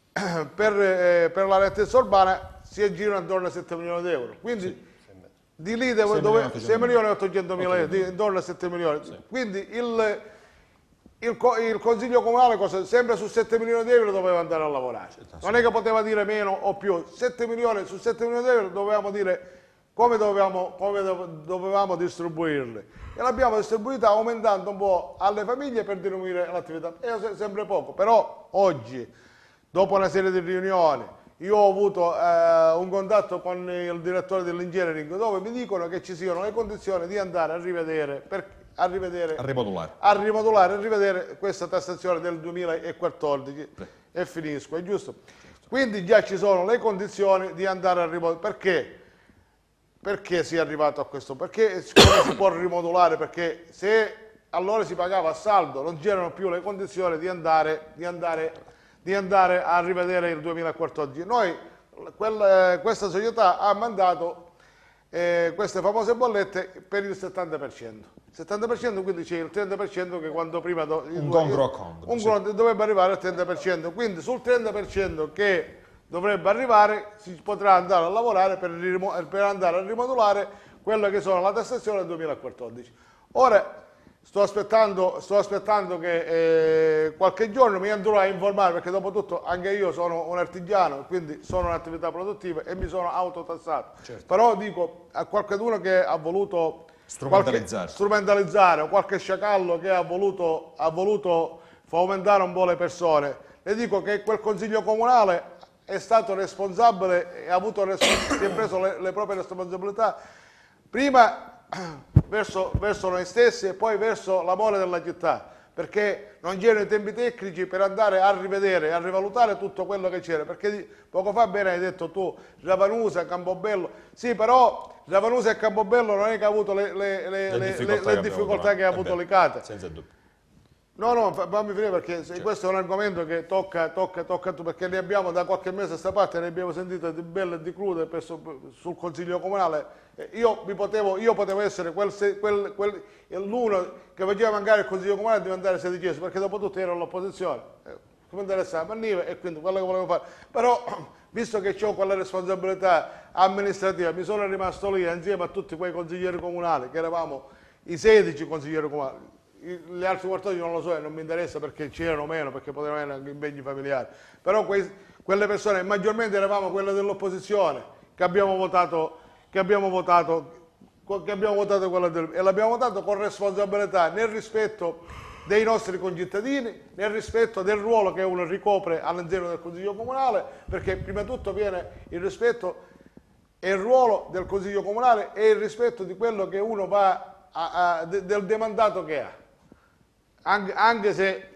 la nettezza urbana si aggirano attorno a 7 milioni di euro. Quindi di lì 6 milioni e 800 mila euro, intorno a 7 milioni. Quindi il Consiglio Comunale sempre su 7 milioni di euro doveva andare a lavorare. Non è che poteva dire meno o più. 7 milioni, su 7 milioni di euro dovevamo dire come dovevamo distribuirli. E l'abbiamo distribuita aumentando un po' alle famiglie per diminuire l'attività. È sempre poco. Però oggi, dopo una serie di riunioni, io ho avuto un contatto con il direttore dell'engineering dove mi dicono che ci siano le condizioni di andare a rivedere, a rimodulare e rivedere questa tassazione del 2014. E finisco, è giusto? Quindi già ci sono le condizioni di andare a rimodulare. Perché? Perché si è arrivato a questo? Perché come si può rimodulare? Perché se allora si pagava a saldo non c'erano più le condizioni di andare a rivedere il 2014. Noi, questa società ha mandato queste famose bollette per il 70%. 70%, quindi c'è il 30% che quando prima... dovrebbe arrivare al 30%. Quindi sul 30% che dovrebbe arrivare si potrà andare a lavorare per andare a rimodulare quella che sono la tassazione del 2014. Ora sto aspettando che qualche giorno mi andrò a informare, perché dopo tutto anche io sono un artigiano, quindi sono un'attività produttiva e mi sono autotassato. Certo. Però dico a qualcuno che ha voluto strumentalizzare o qualche sciacallo che ha voluto fomentare un po' le persone, le dico che quel Consiglio Comunale è stato responsabile e si è preso le proprie responsabilità prima verso noi stessi e poi verso l'amore della città, perché non c'erano i tempi tecnici per andare a rivedere, a rivalutare tutto quello che c'era, perché poco fa bene hai detto tu, Ravanusa, Campobello, sì, però Ravanusa e Campobello non è che ha avuto le difficoltà che ha avuto Licata. Senza dubbio. No, fammi finire, perché questo è un argomento che tocca tu, perché ne abbiamo da qualche mese a sta parte, ne abbiamo sentite di belle e di crude sul Consiglio Comunale. Io potevo essere l'uno che faceva mancare il Consiglio Comunale a diventare sedicesimo, perché dopo tutto ero all'opposizione. mi interessa la Nive e quindi quello che volevo fare. Però, visto che ho quella responsabilità amministrativa, mi sono rimasto lì insieme a tutti quei consiglieri comunali, che eravamo i 16 consiglieri comunali. Gli altri 14 non lo so e non mi interessa perché c'erano meno, perché potevano avere anche impegni familiari. Però quelle persone, maggiormente eravamo quelle dell'opposizione, che abbiamo votato e l'abbiamo votato con responsabilità, nel rispetto dei nostri concittadini, nel rispetto del ruolo che uno ricopre all'interno del Consiglio Comunale, perché prima di tutto viene il rispetto e il ruolo del Consiglio Comunale e il rispetto di quello che uno va del demandato che ha. Anche se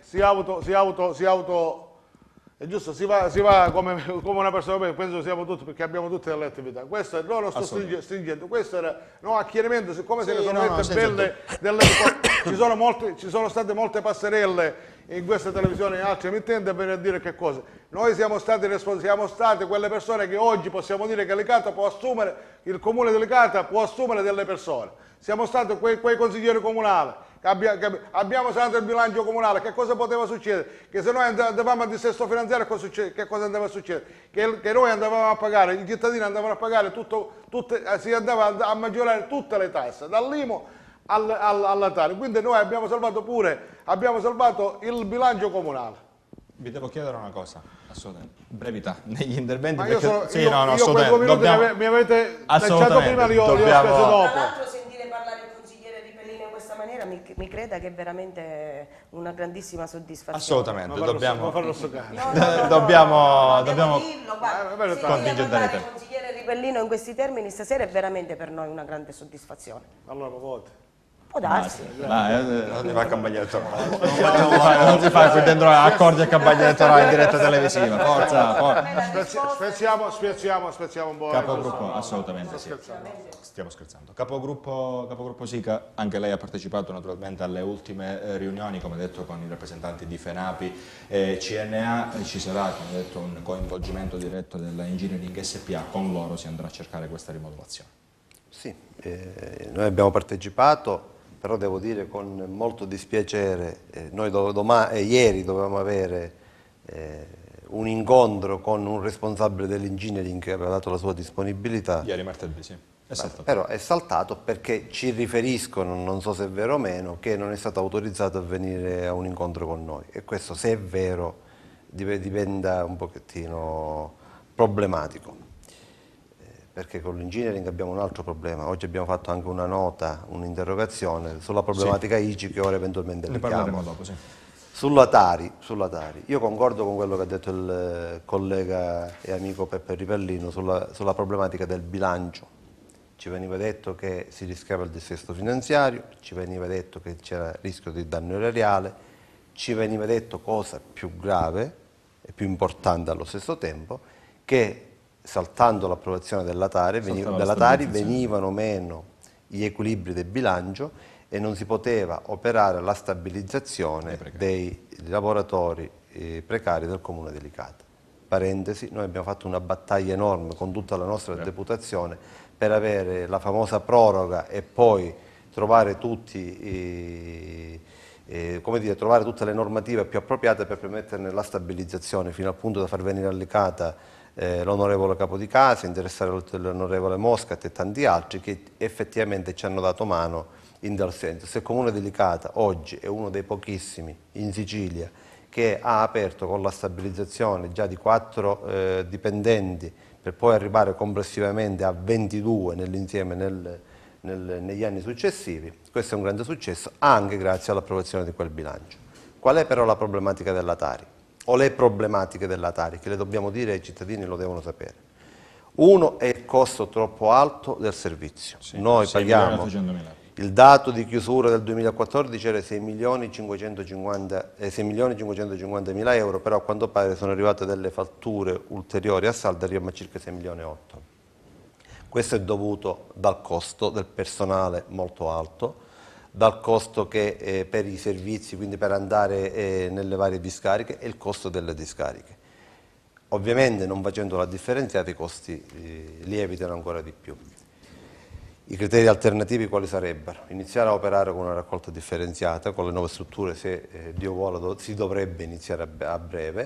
è giusto, si va come una persona, penso siamo tutti, perché abbiamo tutte delle attività. Questo è, non lo sto stringendo, questo era a chiarimento, siccome se ne sono dette belle delle cose, ci sono state molte passerelle in questa televisione e in altre emittenti per dire che cosa. Noi siamo stati responsabili, siamo state quelle persone che oggi possiamo dire che Licata può assumere, il comune di Licata può assumere delle persone. Siamo stati quei consiglieri comunali. Abbiamo sanato il bilancio comunale, che cosa poteva succedere? Che se noi andavamo a dissesto finanziario, che cosa andava a succedere? Che noi andavamo a pagare, i cittadini andavano a pagare si andava a maggiorare tutte le tasse, dall'IMU alla Tari. Quindi noi abbiamo salvato il bilancio comunale. Vi devo chiedere una cosa, assolutamente, brevità, negli interventi. Ma io assolutamente. quei 2 minuti che mi avete lasciato prima li ho spesi dopo. Tra l'altro sentire parlare il consigliere Ripellino in questa maniera mi creda che è veramente una grandissima soddisfazione. Assolutamente, dobbiamo dobbiamo dirlo, guarda, contingentare i il tempi. consigliere Ripellino in questi termini stasera è veramente per noi una grande soddisfazione. Allora voti. Può darsi. Non si fa campagna elettorale. Non si fa qui dentro accordi e campagna elettorale in diretta televisiva. Forza. Spezziamo un po'. Capogruppo, assolutamente sì. Stiamo scherzando. Capogruppo Sica, anche lei ha partecipato naturalmente alle ultime riunioni, come detto, con i rappresentanti di FENAPI e CNA. Ci sarà, come detto, un coinvolgimento diretto della Engineering SPA. Con loro si andrà a cercare questa rimodulazione. Sì, noi abbiamo partecipato. Però devo dire con molto dispiacere, noi ieri dovevamo avere un incontro con un responsabile dell'engineering che aveva dato la sua disponibilità. Ieri martedì, sì. Però è saltato perché ci riferiscono, non so se è vero o meno, che non è stato autorizzato a venire a un incontro con noi. E questo, se è vero, diventa un pochettino problematico. Perché con l'engineering abbiamo un altro problema. Oggi abbiamo fatto anche una nota, un'interrogazione sulla problematica ICI che ora eventualmente ne parleremo dopo, sì. Sulla Tari, io concordo con quello che ha detto il collega e amico Peppe Ripellino sulla problematica del bilancio. Ci veniva detto che si rischiava il dissesto finanziario, ci veniva detto che c'era rischio di danno erariale, ci veniva detto, cosa più grave e più importante allo stesso tempo, che saltando l'approvazione della Tari venivano meno gli equilibri del bilancio e non si poteva operare la stabilizzazione dei lavoratori precari del Comune di Licata. Parentesi, noi abbiamo fatto una battaglia enorme con tutta la nostra deputazione per avere la famosa proroga e poi trovare trovare tutte le normative più appropriate per permetterne la stabilizzazione, fino al punto da far venire a Licata l'onorevole Capodicasa, interessare l'onorevole Moscat e tanti altri che effettivamente ci hanno dato mano in tal senso. Se il Comune di Licata oggi è uno dei pochissimi in Sicilia che ha aperto con la stabilizzazione già di 4 dipendenti per poi arrivare complessivamente a 22 nell'insieme negli anni successivi, questo è un grande successo anche grazie all'approvazione di quel bilancio. Qual è però la problematica della Tari? O le problematiche della Tari, che le dobbiamo dire ai cittadini, lo devono sapere. Uno è il costo troppo alto del servizio. Sì, noi paghiamo, il dato di chiusura del 2014 era 6.550.000 euro, però a quanto pare sono arrivate delle fatture ulteriori a saldo, arriviamo a circa 6.8 milioni. Questo è dovuto dal costo del personale molto alto, dal costo che per i servizi, quindi per andare nelle varie discariche, e il costo delle discariche. Ovviamente non facendo la differenziata i costi lievitano ancora di più. I criteri alternativi quali sarebbero? Iniziare a operare con una raccolta differenziata, con le nuove strutture, se Dio vuole si dovrebbe iniziare a breve,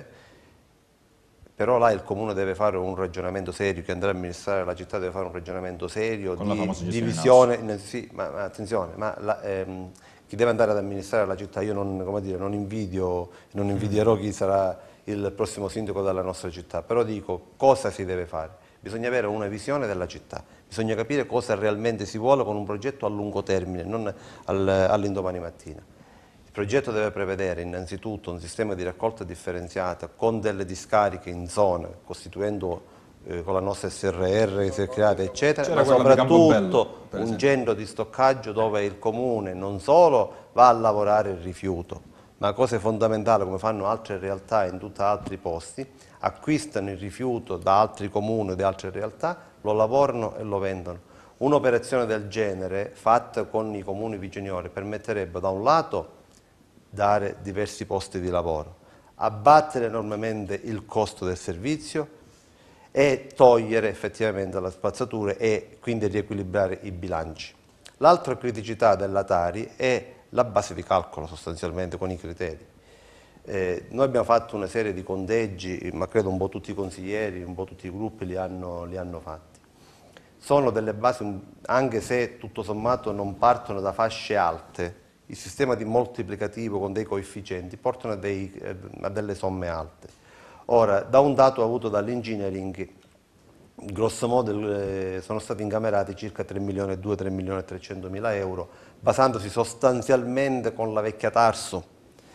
però là il Comune deve fare un ragionamento serio, che andrà a amministrare la città deve fare un ragionamento serio Con la famosa di gestione divisione, sì, ma attenzione, chi deve andare ad amministrare la città, io non invidierò chi sarà il prossimo sindaco della nostra città, però dico cosa si deve fare. Bisogna avere una visione della città, bisogna capire cosa realmente si vuole con un progetto a lungo termine, non all'indomani mattina. Il progetto deve prevedere innanzitutto un sistema di raccolta differenziata con delle discariche in zone, costituendo con la nostra SRR che si è creata, eccetera, ma soprattutto un centro di stoccaggio dove il Comune non solo va a lavorare il rifiuto, ma cose fondamentali come fanno altre realtà in tutti altri posti, acquistano il rifiuto da altri comuni o da altre realtà, lo lavorano e lo vendono. Un'operazione del genere fatta con i comuni viciniori permetterebbe da un lato dare diversi posti di lavoro, abbattere enormemente il costo del servizio e togliere effettivamente la spazzatura e quindi riequilibrare i bilanci. L'altra criticità della Tari è la base di calcolo sostanzialmente con i criteri. Noi abbiamo fatto una serie di conteggi, ma credo un po' tutti i consiglieri, un po' tutti i gruppi li hanno fatti. Sono delle basi, anche se tutto sommato non partono da fasce alte, il sistema di moltiplicativo con dei coefficienti portano a delle somme alte. Ora, da un dato avuto dall'engineering, grosso modo sono stati incamerati circa 3.200.000-3.300.000 euro, basandosi sostanzialmente con la vecchia Tarso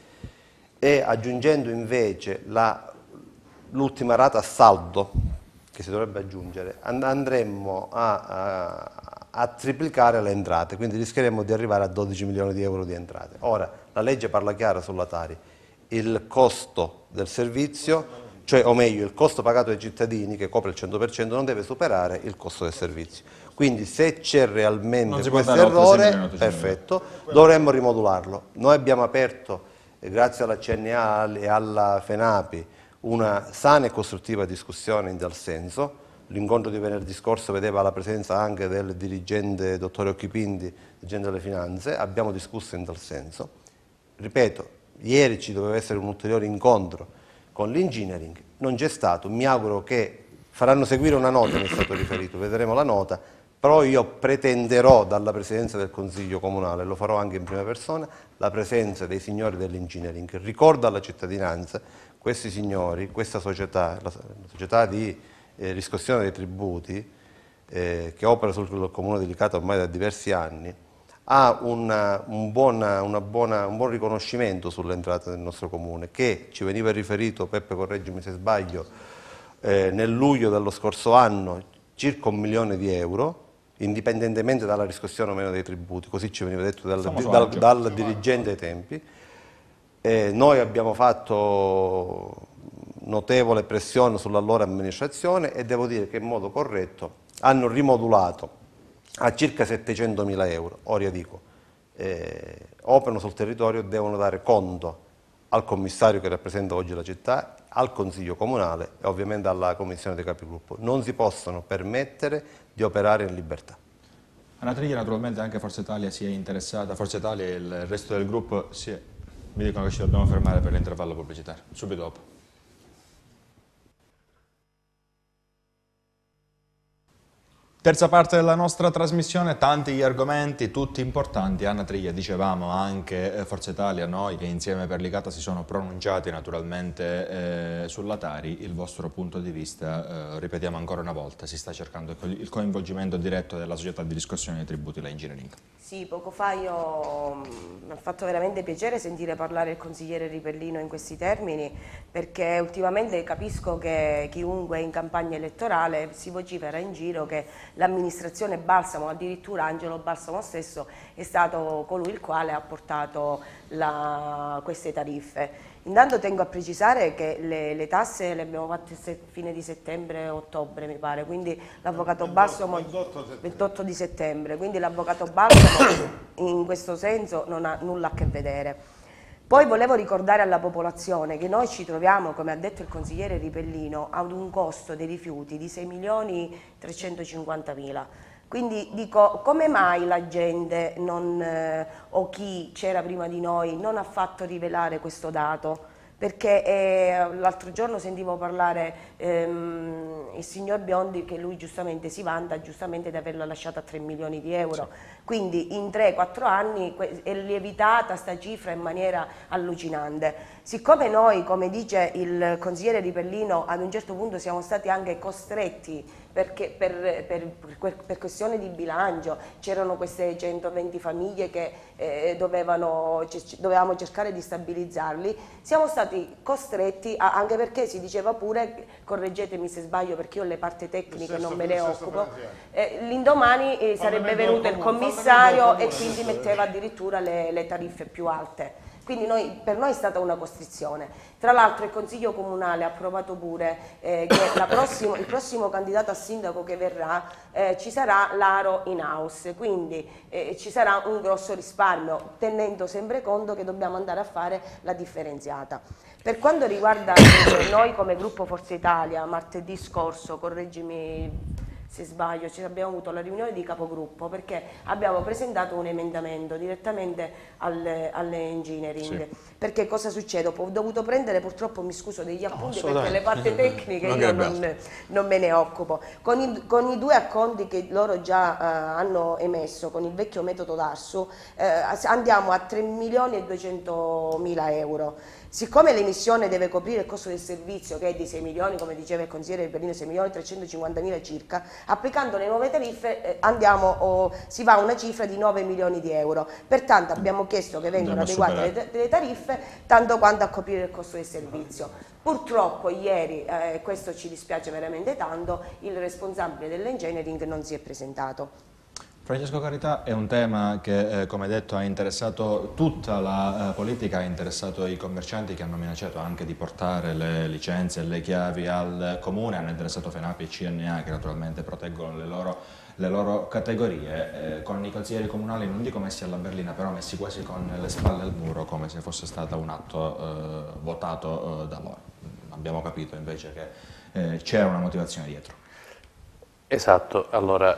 e aggiungendo invece l'ultima rata a saldo che si dovrebbe aggiungere, andremmo a triplicare le entrate, quindi rischieremmo di arrivare a 12 milioni di euro di entrate. Ora, la legge parla chiara sulla Tari, il costo del servizio, cioè o meglio il costo pagato ai cittadini che copre il 100% non deve superare il costo del servizio. Quindi se c'è realmente questo errore, perfetto, dovremmo rimodularlo. Noi abbiamo aperto, grazie alla CNA e alla FENAPI, una sana e costruttiva discussione in tal senso. L'incontro di venerdì scorso vedeva la presenza anche del dirigente dottore Occhipindi, dirigente delle finanze, abbiamo discusso in tal senso. Ripeto, ieri ci doveva essere un ulteriore incontro con l'engineering, non c'è stato, mi auguro che faranno seguire una nota, mi è stato riferito, vedremo la nota, però io pretenderò dalla Presidenza del Consiglio Comunale, lo farò anche in prima persona, la presenza dei signori dell'engineering. Ricordo alla cittadinanza, questi signori, questa società, la società di riscossione dei tributi, che opera sul Comune di Licata ormai da diversi anni, ha un buon riconoscimento sulle entrate del nostro Comune, che ci veniva riferito, Peppe correggimi se sbaglio, nel luglio dello scorso anno circa 1 milione di euro, indipendentemente dalla riscossione o meno dei tributi, così ci veniva detto dal dirigente ai tempi. Noi abbiamo fatto notevole pressione sull'allora amministrazione e devo dire che in modo corretto hanno rimodulato a circa 700.000 euro. Ora io dico, operano sul territorio, devono dare conto al commissario che rappresenta oggi la città, al Consiglio Comunale e ovviamente alla Commissione dei Capigruppo. Non si possono permettere di operare in libertà. Anna Triglia, naturalmente anche Forza Italia si è interessata, Forza Italia e il resto del gruppo mi dicono che ci dobbiamo fermare per l'intervallo pubblicitario, subito dopo. Terza parte della nostra trasmissione, tanti gli argomenti, tutti importanti. Anna Triglia, dicevamo, anche Forza Italia, noi che insieme per Licata si sono pronunciati naturalmente sulla Tari. Il vostro punto di vista, ripetiamo ancora una volta, si sta cercando il coinvolgimento diretto della società di riscossione dei tributi, la Engineering. Sì, poco fa mi ha fatto veramente piacere sentire parlare il consigliere Ripellino in questi termini, perché ultimamente capisco che chiunque è in campagna elettorale si vocifera in giro che l'amministrazione Balsamo, addirittura Angelo Balsamo stesso, è stato colui il quale ha portato queste tariffe. Intanto tengo a precisare che le tasse le abbiamo fatte fine di settembre-ottobre mi pare, quindi l'avvocato Balsamo 28 di settembre, quindi l'avvocato Balsamo in questo senso non ha nulla a che vedere. Poi volevo ricordare alla popolazione che noi ci troviamo, come ha detto il consigliere Ripellino, ad un costo dei rifiuti di 6.350.000. Quindi dico, come mai la gente o chi c'era prima di noi non ha fatto rivelare questo dato? Perché l'altro giorno sentivo parlare il signor Biondi che lui giustamente si vanta giustamente di averla lasciata a 3 milioni di euro, quindi in 3-4 anni è lievitata sta cifra in maniera allucinante. Siccome noi, come dice il consigliere Ripellino, ad un certo punto siamo stati anche costretti perché per questione di bilancio c'erano queste 120 famiglie che dovevamo cercare di stabilizzarli, siamo stati costretti, anche perché si diceva pure, correggetemi se sbaglio perché io le parti tecniche non me ne occupo, l'indomani sarebbe venuto il commissario e quindi metteva addirittura le tariffe più alte. Quindi per noi è stata una costrizione. Tra l'altro il Consiglio Comunale ha approvato pure che il prossimo candidato a sindaco che verrà ci sarà l'aro in house, quindi ci sarà un grosso risparmio, tenendo sempre conto che dobbiamo andare a fare la differenziata. Per quanto riguarda noi come gruppo Forza Italia, martedì scorso, correggimi se sbaglio, abbiamo avuto la riunione di capogruppo perché abbiamo presentato un emendamento direttamente all'engineering. Sì. Perché cosa succede? Ho dovuto prendere, purtroppo mi scuso, degli appunti perché le parti tecniche io non me ne occupo. Con i 2 acconti che loro già hanno emesso con il vecchio metodo d'Arsu andiamo a 3.200.000 euro. Siccome l'emissione deve coprire il costo del servizio che è di 6 milioni, come diceva il consigliere Ripellino, 6.350.000 circa, applicando le nuove tariffe si va a una cifra di 9 milioni di euro. Pertanto abbiamo chiesto che vengano adeguate le tariffe tanto quanto a coprire il costo del servizio. Purtroppo ieri, questo ci dispiace veramente tanto, il responsabile dell'engineering non si è presentato. Francesco Carità, è un tema che, come detto, ha interessato tutta la politica, ha interessato i commercianti che hanno minacciato anche di portare le licenze e le chiavi al comune, hanno interessato FENAPI e CNA che naturalmente proteggono le loro categorie, con i consiglieri comunali non dico messi alla berlina, però messi quasi con le spalle al muro come se fosse stato un atto votato da loro. Abbiamo capito invece che c'era una motivazione dietro. Esatto, allora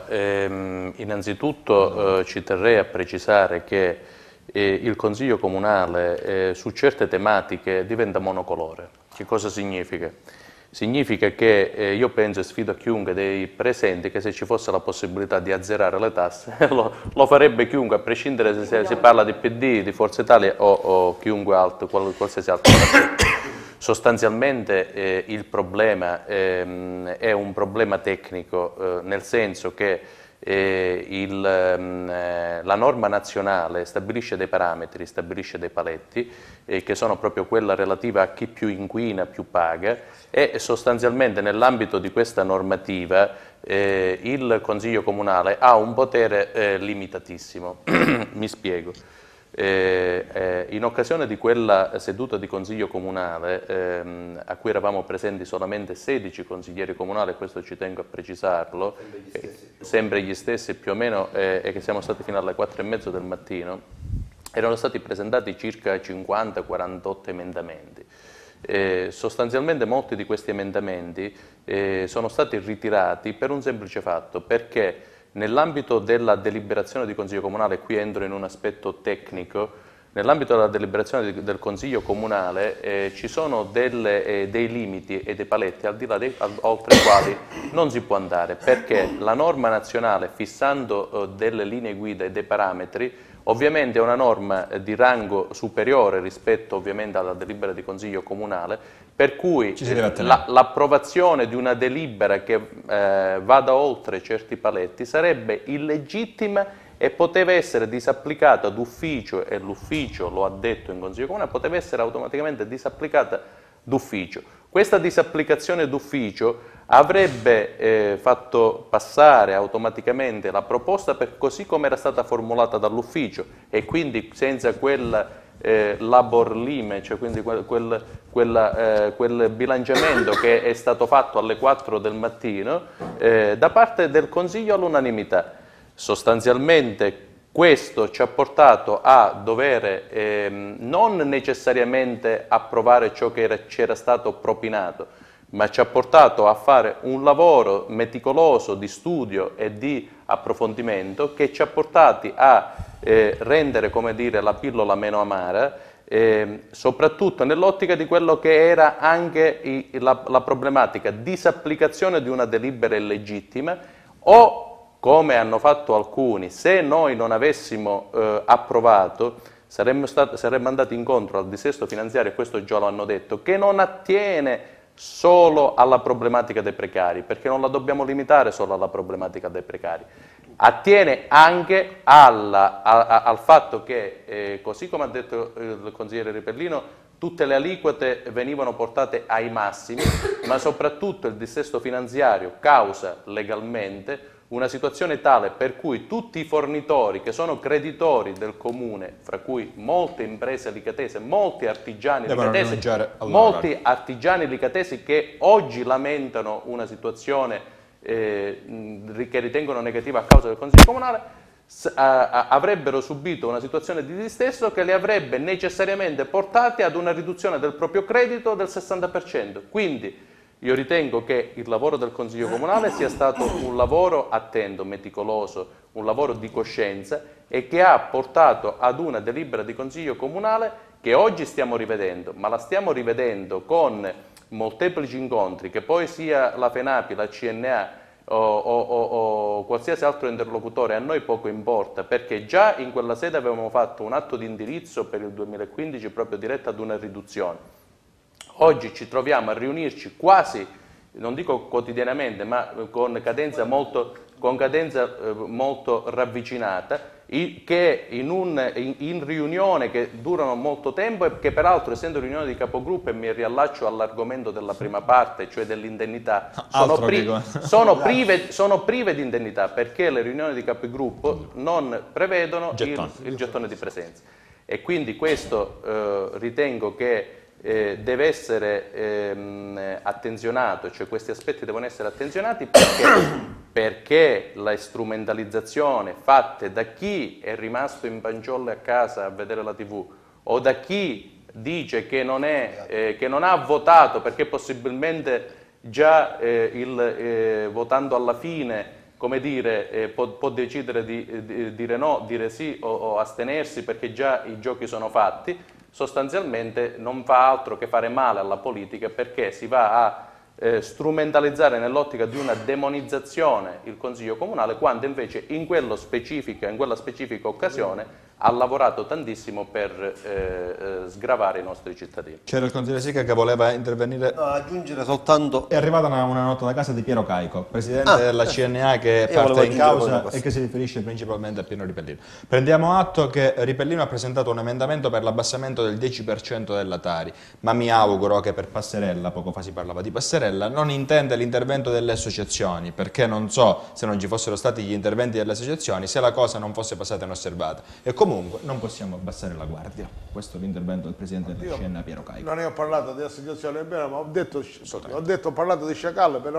innanzitutto ci terrei a precisare che il Consiglio Comunale su certe tematiche diventa monocolore. Che cosa significa? Significa che io penso e sfido a chiunque dei presenti che se ci fosse la possibilità di azzerare le tasse lo farebbe chiunque, a prescindere se si parla di PD, di Forza Italia o chiunque altro, qualsiasi altro partito. Sostanzialmente il problema è un problema tecnico, nel senso che la norma nazionale stabilisce dei parametri, stabilisce dei paletti, che sono proprio quella relativa a chi più inquina più paga, e sostanzialmente nell'ambito di questa normativa il Consiglio Comunale ha un potere limitatissimo. Mi spiego. In occasione di quella seduta di Consiglio Comunale a cui eravamo presenti solamente 16 consiglieri comunali, questo ci tengo a precisarlo, sempre gli stessi più o meno, e che siamo stati fino alle 4:30 del mattino, erano stati presentati circa 50-48 emendamenti. Sostanzialmente molti di questi emendamenti sono stati ritirati per un semplice fatto, perché nell'ambito della deliberazione di Consiglio Comunale, qui entro in un aspetto tecnico, nell'ambito della deliberazione del Consiglio Comunale ci sono dei limiti e dei paletti al di là oltre i quali non si può andare, perché la norma nazionale, fissando delle linee guida e dei parametri, ovviamente è una norma di rango superiore rispetto ovviamente alla delibera di Consiglio Comunale, per cui l'approvazione di una delibera che vada oltre certi paletti sarebbe illegittima e poteva essere disapplicata d'ufficio, e l'ufficio lo ha detto in Consiglio Comunale, poteva essere automaticamente disapplicata d'ufficio. Questa disapplicazione d'ufficio avrebbe fatto passare automaticamente la proposta per così come era stata formulata dall'ufficio, e quindi senza quel labor lime, cioè quindi quel bilanciamento che è stato fatto alle 4 del mattino da parte del Consiglio all'unanimità. Sostanzialmente questo ci ha portato a dover non necessariamente approvare ciò che ci era stato propinato, ma ci ha portato a fare un lavoro meticoloso di studio e di approfondimento che ci ha portati a rendere, come dire, la pillola meno amara, soprattutto nell'ottica di quello che era anche la problematica disapplicazione di una delibera illegittima, o, come hanno fatto alcuni, se noi non avessimo approvato, saremmo andati incontro al dissesto finanziario, e questo già lo hanno detto, che non attiene solo alla problematica dei precari, perché non la dobbiamo limitare solo alla problematica dei precari, attiene anche al fatto che, così come ha detto il consigliere Ripellino, tutte le aliquote venivano portate ai massimi, ma soprattutto il dissesto finanziario causa legalmente una situazione tale per cui tutti i fornitori che sono creditori del comune, fra cui molte imprese licatese, molti artigiani licatesi che oggi lamentano una situazione che ritengono negativa a causa del Consiglio Comunale, avrebbero subito una situazione di disteso che li avrebbe necessariamente portati ad una riduzione del proprio credito del 60%. Quindi io ritengo che il lavoro del Consiglio Comunale sia stato un lavoro attento, meticoloso, un lavoro di coscienza, e che ha portato ad una delibera di Consiglio Comunale che oggi stiamo rivedendo, ma la stiamo rivedendo con molteplici incontri, che poi sia la FENAPI, la CNA o qualsiasi altro interlocutore, a noi poco importa, perché già in quella sede avevamo fatto un atto di indirizzo per il 2015 proprio diretto ad una riduzione. Oggi ci troviamo a riunirci quasi, non dico quotidianamente, ma con cadenza molto ravvicinata, che in riunione che durano molto tempo e che peraltro, essendo riunione di capogruppo, e mi riallaccio all'argomento della prima parte, cioè dell'indennità, sono prive di indennità, perché le riunioni di capogruppo non prevedono il gettone di presenza. E quindi questo ritengo che deve essere attenzionato, cioè questi aspetti devono essere attenzionati, perché la strumentalizzazione fatte da chi è rimasto in fagioli a casa a vedere la TV, o da chi dice che non ha votato perché possibilmente già votando alla fine, come dire, può decidere di dire no, dire sì o astenersi perché già i giochi sono fatti, sostanzialmente non fa altro che fare male alla politica, perché si va a strumentalizzare nell'ottica di una demonizzazione il Consiglio Comunale, quando invece in quella specifica occasione ha lavorato tantissimo per sgravare i nostri cittadini. C'era il consigliere Sica che voleva intervenire. No, aggiungere soltanto... È arrivata una nota da casa di Piero Caico, presidente della CNA, che parte in causa e che si riferisce principalmente a Pino Ripellino. Prendiamo atto che Ripellino ha presentato un emendamento per l'abbassamento del 10% della Tari, ma mi auguro che per passerella, poco fa si parlava di passerella, non intende l'intervento delle associazioni, perché non so se non ci fossero stati gli interventi delle associazioni, se la cosa non fosse passata inosservata. E comunque non possiamo abbassare la guardia. Questo è l'intervento del presidente della CNA Piero Caico. Non ne ho parlato di associazione, ma ho parlato di sciacalle, però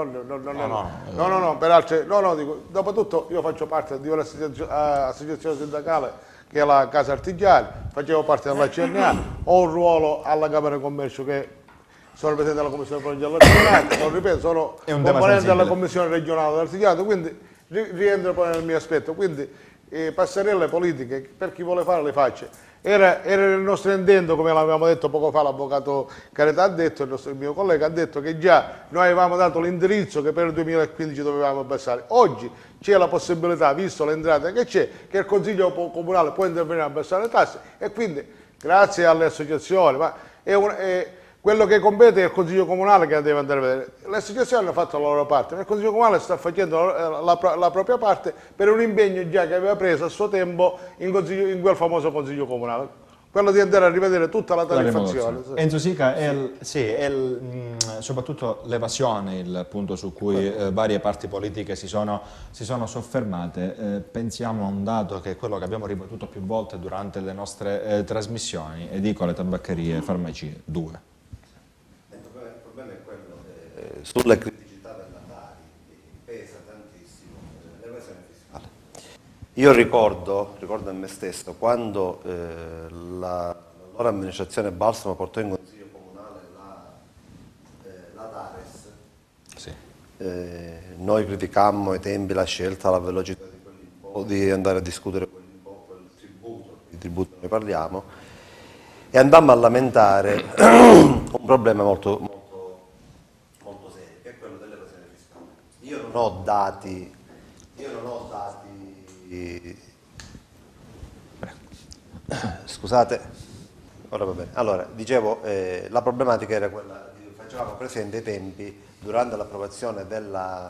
dopo tutto io faccio parte di un'associazione sindacale che è la Casa Artigiani, facevo parte della CNA, ho un ruolo alla Camera di Commercio che sono presidente della Commissione provinciale dell'Artigianato, sono componente della Commissione regionale dell'Artigianato, quindi rientro poi nel mio aspetto. Quindi passerelle politiche, per chi vuole fare le facce. Era nel nostro intento, come l'avevamo detto poco fa, l'avvocato Caretà ha detto, il mio collega ha detto che già noi avevamo dato l'indirizzo che per il 2015 dovevamo abbassare. Oggi c'è la possibilità, visto l'entrata che c'è, che il Consiglio Comunale può intervenire a abbassare le tasse, e quindi grazie alle associazioni, ma quello che compete è il Consiglio Comunale che deve andare a vedere. Le associazioni hanno fatto la loro parte, ma il Consiglio Comunale sta facendo la propria parte per un impegno già che aveva preso a suo tempo in quel famoso Consiglio Comunale, quello di andare a rivedere tutta la tariffazione. Enzo Sica, soprattutto l'evasione il punto su cui varie parti politiche si sono soffermate. Pensiamo a un dato che è quello che abbiamo ripetuto più volte durante le nostre trasmissioni: edicole, tabaccherie, farmacie, 2. Sulle criticità della Tari pesa tantissimo l'evasione fiscale. Io ricordo a me stesso quando l'allora amministrazione Balsamo portò in Consiglio Comunale la Tares. Sì. Noi criticammo ai tempi la scelta, la velocità di di andare a discutere quel tributo, di tributo ne parliamo, e andammo a lamentare un problema molto serio, che è quello dell'evasione fiscale. Io non ho dati scusate, ora va bene. Allora, dicevo, la problematica era quella, facevamo presente ai tempi, durante l'approvazione della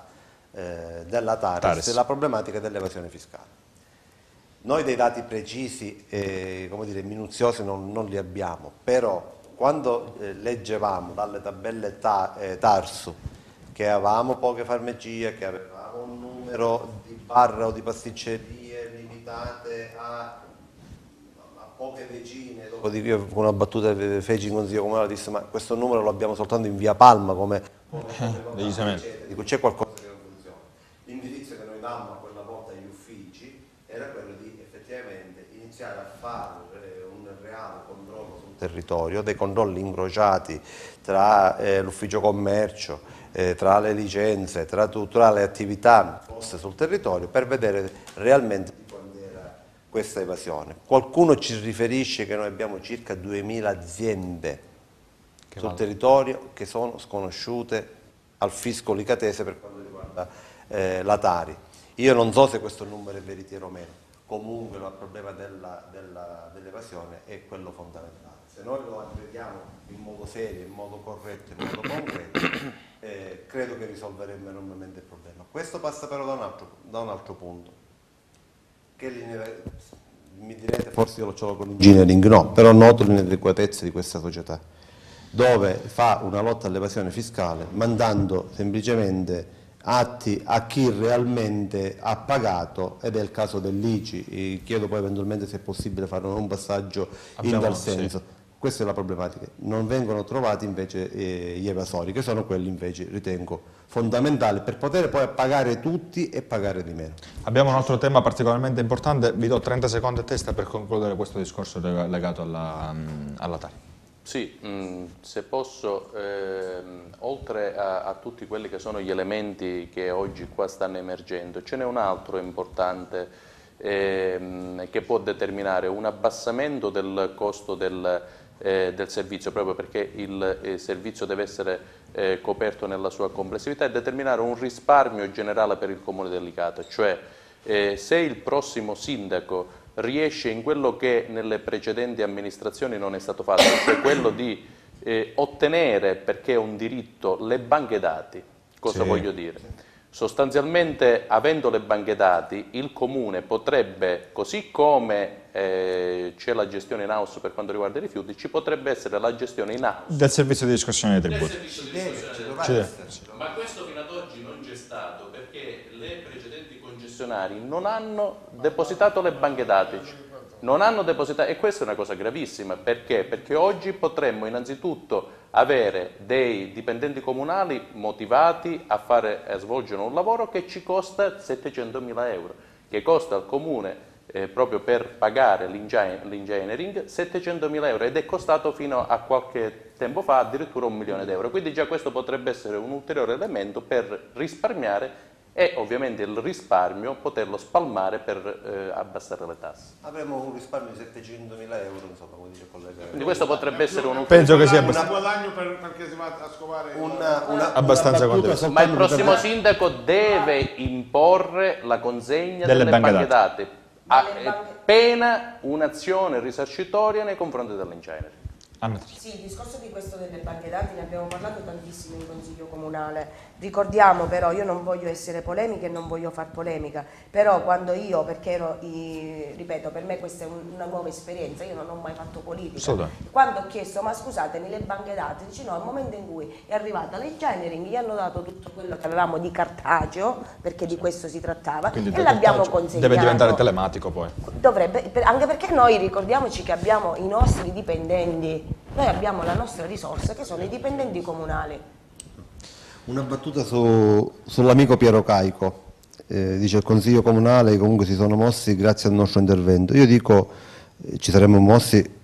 TARES, la problematica dell'evasione fiscale. Noi dei dati precisi e minuziosi non li abbiamo, però quando leggevamo dalle tabelle TARSU che avevamo poche farmacie, che avevamo un numero di bar o di pasticcerie limitate a poche decine, dopo di io con una battuta feci in consiglio comunale, disse ma questo numero lo abbiamo soltanto in via Palma, come dico, c'è qualcosa che non funziona. L'indirizzo che noi dammo a quella volta agli uffici era quello di effettivamente iniziare a fare un reale controllo sul territorio, dei controlli incrociati tra l'ufficio commercio, tra le licenze, tra le attività poste sul territorio, per vedere realmente questa evasione. Qualcuno ci riferisce che noi abbiamo circa 2000 aziende sul territorio che sono sconosciute al fisco licatese per quanto riguarda la Tari. Io non so se questo numero è veritiero o meno, comunque il problema dell'evasione è quello fondamentale. Se noi lo aggreghiamo in modo serio, in modo corretto, in modo concreto, credo che risolveremmo enormemente il problema. Questo passa però da un altro punto. Che mi direte forse io lo c'ho con l'engineering, no, però noto l'inadeguatezza di questa società, dove fa una lotta all'evasione fiscale mandando semplicemente atti a chi realmente ha pagato, ed è il caso dell'ICI. Chiedo poi eventualmente se è possibile fare un passaggio in tal senso. Sì. Questa è la problematica. Non vengono trovati invece gli evasori, che sono quelli invece, ritengo, fondamentali per poter poi pagare tutti e pagare di meno. Abbiamo un altro tema particolarmente importante, vi do 30 secondi a testa per concludere questo discorso legato alla Tari. Sì, se posso, oltre a tutti quelli che sono gli elementi che oggi qua stanno emergendo, ce n'è un altro importante che può determinare un abbassamento del costo del servizio, proprio perché il servizio deve essere coperto nella sua complessità, e determinare un risparmio generale per il comune del Licata. Cioè se il prossimo sindaco riesce in quello che nelle precedenti amministrazioni non è stato fatto, cioè quello di ottenere, perché è un diritto, le banche dati. Cosa voglio dire? Sostanzialmente, avendo le banche dati, il comune potrebbe, così come c'è la gestione in house per quanto riguarda i rifiuti, ci potrebbe essere la gestione in house del servizio di riscossione dei tributi. Ma questo fino ad oggi non c'è stato, perché le precedenti concessionari non hanno depositato le banche dati. Non hanno depositato, e questa è una cosa gravissima. Perché? Perché oggi potremmo innanzitutto avere dei dipendenti comunali motivati a svolgere un lavoro che ci costa 700.000 euro, che costa al comune proprio per pagare l'engineering 700.000 euro, ed è costato fino a qualche tempo fa addirittura 1 milione d'euro. Quindi già questo potrebbe essere un ulteriore elemento per risparmiare, e ovviamente il risparmio poterlo spalmare per abbassare le tasse. Avremo un risparmio di 700.000 euro, insomma, come dice il collega. Quindi questo potrebbe essere un penso che sia un guadagno perché si va a scovare abbastanza contesto. Ma il prossimo sindaco deve imporre la consegna delle banche dati, pena un'azione risarcitoria nei confronti dell'engineering. Sì, il discorso di questo delle banche dati ne abbiamo parlato tantissimo in Consiglio Comunale. Ricordiamo però, io non voglio essere polemica e non voglio far polemica, però quando io, perché ero, ripeto, per me questa è una nuova esperienza, io non ho mai fatto politica. Quando ho chiesto, ma scusatemi, le banche dati, dice no, al momento in cui è arrivata l'engineering gli hanno dato tutto quello che avevamo di cartaceo, perché di questo si trattava, quindi e l'abbiamo consegnato. Deve diventare telematico poi. Dovrebbe, anche perché noi ricordiamoci che abbiamo i nostri dipendenti. Noi abbiamo la nostra risorsa, che sono i dipendenti comunali. Una battuta sull'amico Piero Caico. Dice il Consiglio Comunale comunque si sono mossi grazie al nostro intervento. Io dico ci saremmo mossi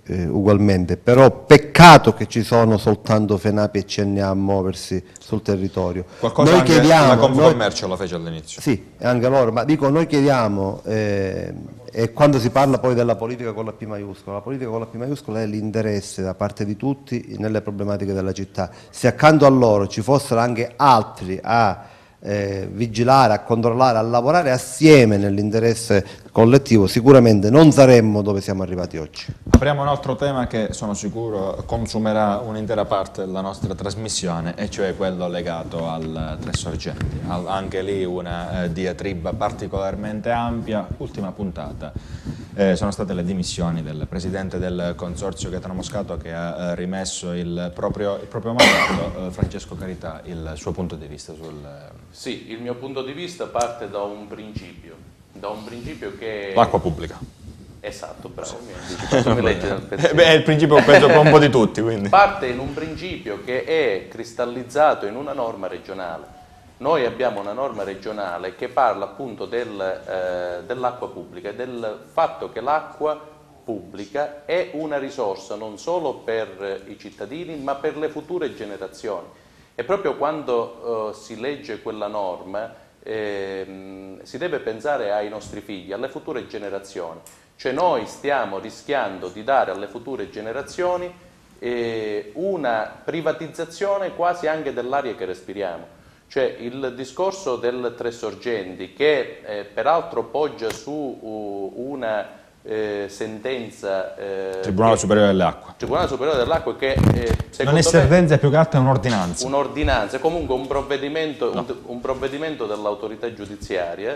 ugualmente, però peccato che ci sono soltanto FENAPI e CNA a muoversi sul territorio. Qualcosa noi anche chiediamo, la Confcommercio lo fece all'inizio. Sì, anche loro, ma dico noi chiediamo, e quando si parla poi della politica con la P maiuscola, la politica con la P maiuscola è l'interesse da parte di tutti nelle problematiche della città. Se accanto a loro ci fossero anche altri a vigilare, a controllare, a lavorare assieme nell'interesse collettivo, sicuramente non saremmo dove siamo arrivati oggi. Apriamo un altro tema che sono sicuro consumerà un'intera parte della nostra trasmissione, e cioè quello legato al Tre Sorgenti. Anche lì una diatriba particolarmente ampia. Ultima puntata sono state le dimissioni del presidente del consorzio Gaetano Moscato, che ha rimesso il proprio mandato. Francesco Carità, il suo punto di vista sul... Sì, il mio punto di vista parte da un principio che... L'acqua pubblica. Esatto, bravo, mi leggi nel pensiero. È il principio, penso, per un po' di tutti. Quindi. Parte in un principio che è cristallizzato in una norma regionale. Noi abbiamo una norma regionale che parla appunto dell'acqua pubblica e del fatto che l'acqua pubblica è una risorsa non solo per i cittadini ma per le future generazioni. E proprio quando si legge quella norma si deve pensare ai nostri figli, alle future generazioni. Cioè noi stiamo rischiando di dare alle future generazioni una privatizzazione quasi anche dell'aria che respiriamo. Cioè il discorso del Tre Sorgenti, che peraltro poggia su una sentenza Tribunale Superiore dell'Acqua. Tribunale Superiore dell'Acqua, che non è sentenza, più che altro è un'ordinanza. Un'ordinanza, comunque un provvedimento dell'autorità giudiziaria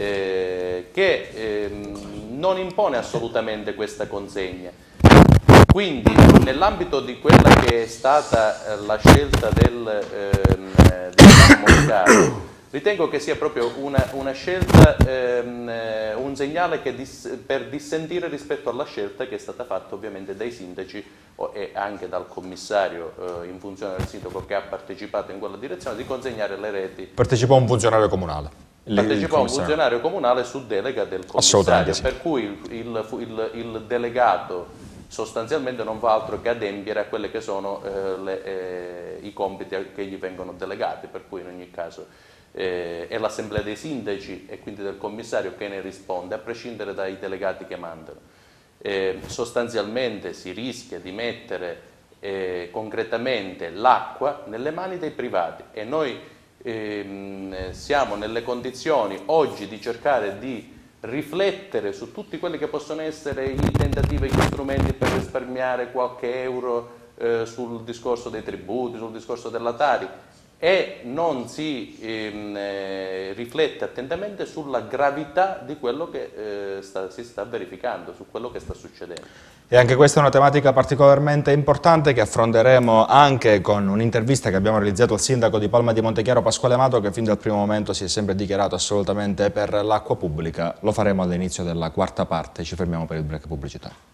che non impone assolutamente questa consegna. Quindi nell'ambito di quella che è stata la scelta del Moscato, ritengo che sia proprio una scelta, un segnale per dissentire rispetto alla scelta che è stata fatta ovviamente dai sindaci e anche dal commissario in funzione del sindaco che ha partecipato in quella direzione, di consegnare le reti. Partecipò un funzionario comunale. Partecipò un funzionario comunale su delega del commissario, sì. Per cui il delegato sostanzialmente non fa altro che adempiere a quelle che sono i compiti che gli vengono delegati, per cui in ogni caso è l'assemblea dei sindaci e quindi del commissario che ne risponde, a prescindere dai delegati che mandano. Sostanzialmente si rischia di mettere concretamente l'acqua nelle mani dei privati, e noi siamo nelle condizioni oggi di cercare di riflettere su tutti quelli che possono essere i tentativi e gli strumenti per risparmiare qualche euro sul discorso dei tributi, sul discorso della Tari, e non si riflette attentamente sulla gravità di quello che si sta verificando, su quello che sta succedendo. E anche questa è una tematica particolarmente importante che affronteremo anche con un'intervista che abbiamo realizzato al sindaco di Palma di Montechiaro, Pasquale Amato, che fin dal primo momento si è sempre dichiarato assolutamente per l'acqua pubblica. Lo faremo all'inizio della quarta parte, ci fermiamo per il break pubblicitario.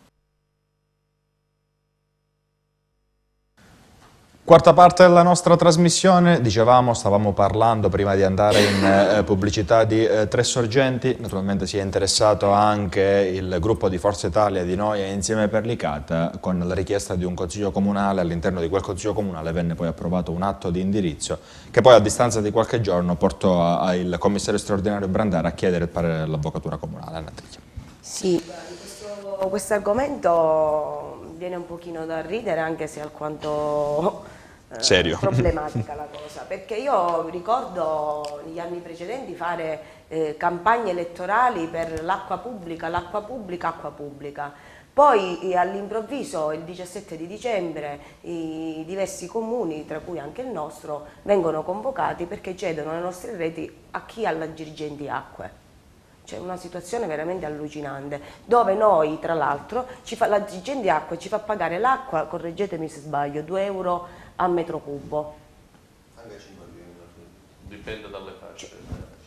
Quarta parte della nostra trasmissione, dicevamo, stavamo parlando prima di andare in pubblicità di Tre Sorgenti. Naturalmente si è interessato anche il gruppo di Forza Italia, di Noi e Insieme per Licata, con la richiesta di un consiglio comunale. All'interno di quel consiglio comunale venne poi approvato un atto di indirizzo che poi a distanza di qualche giorno portò il commissario straordinario Brandara a chiedere il parere dell'avvocatura comunale. Sì, questo argomento viene un pochino da ridere, anche se alquanto serio, problematica la cosa, perché io ricordo negli anni precedenti fare campagne elettorali per l'acqua pubblica, acqua pubblica. Poi all'improvviso il 17 di dicembre i diversi comuni, tra cui anche il nostro, vengono convocati perché cedono le nostre reti a chi ha la dirigenti acque. C'è una situazione veramente allucinante, dove noi, tra l'altro, la dirigente acqua ci fa pagare l'acqua, correggetemi se sbaglio, 2 euro a metro cubo. Dipende dalle fasce.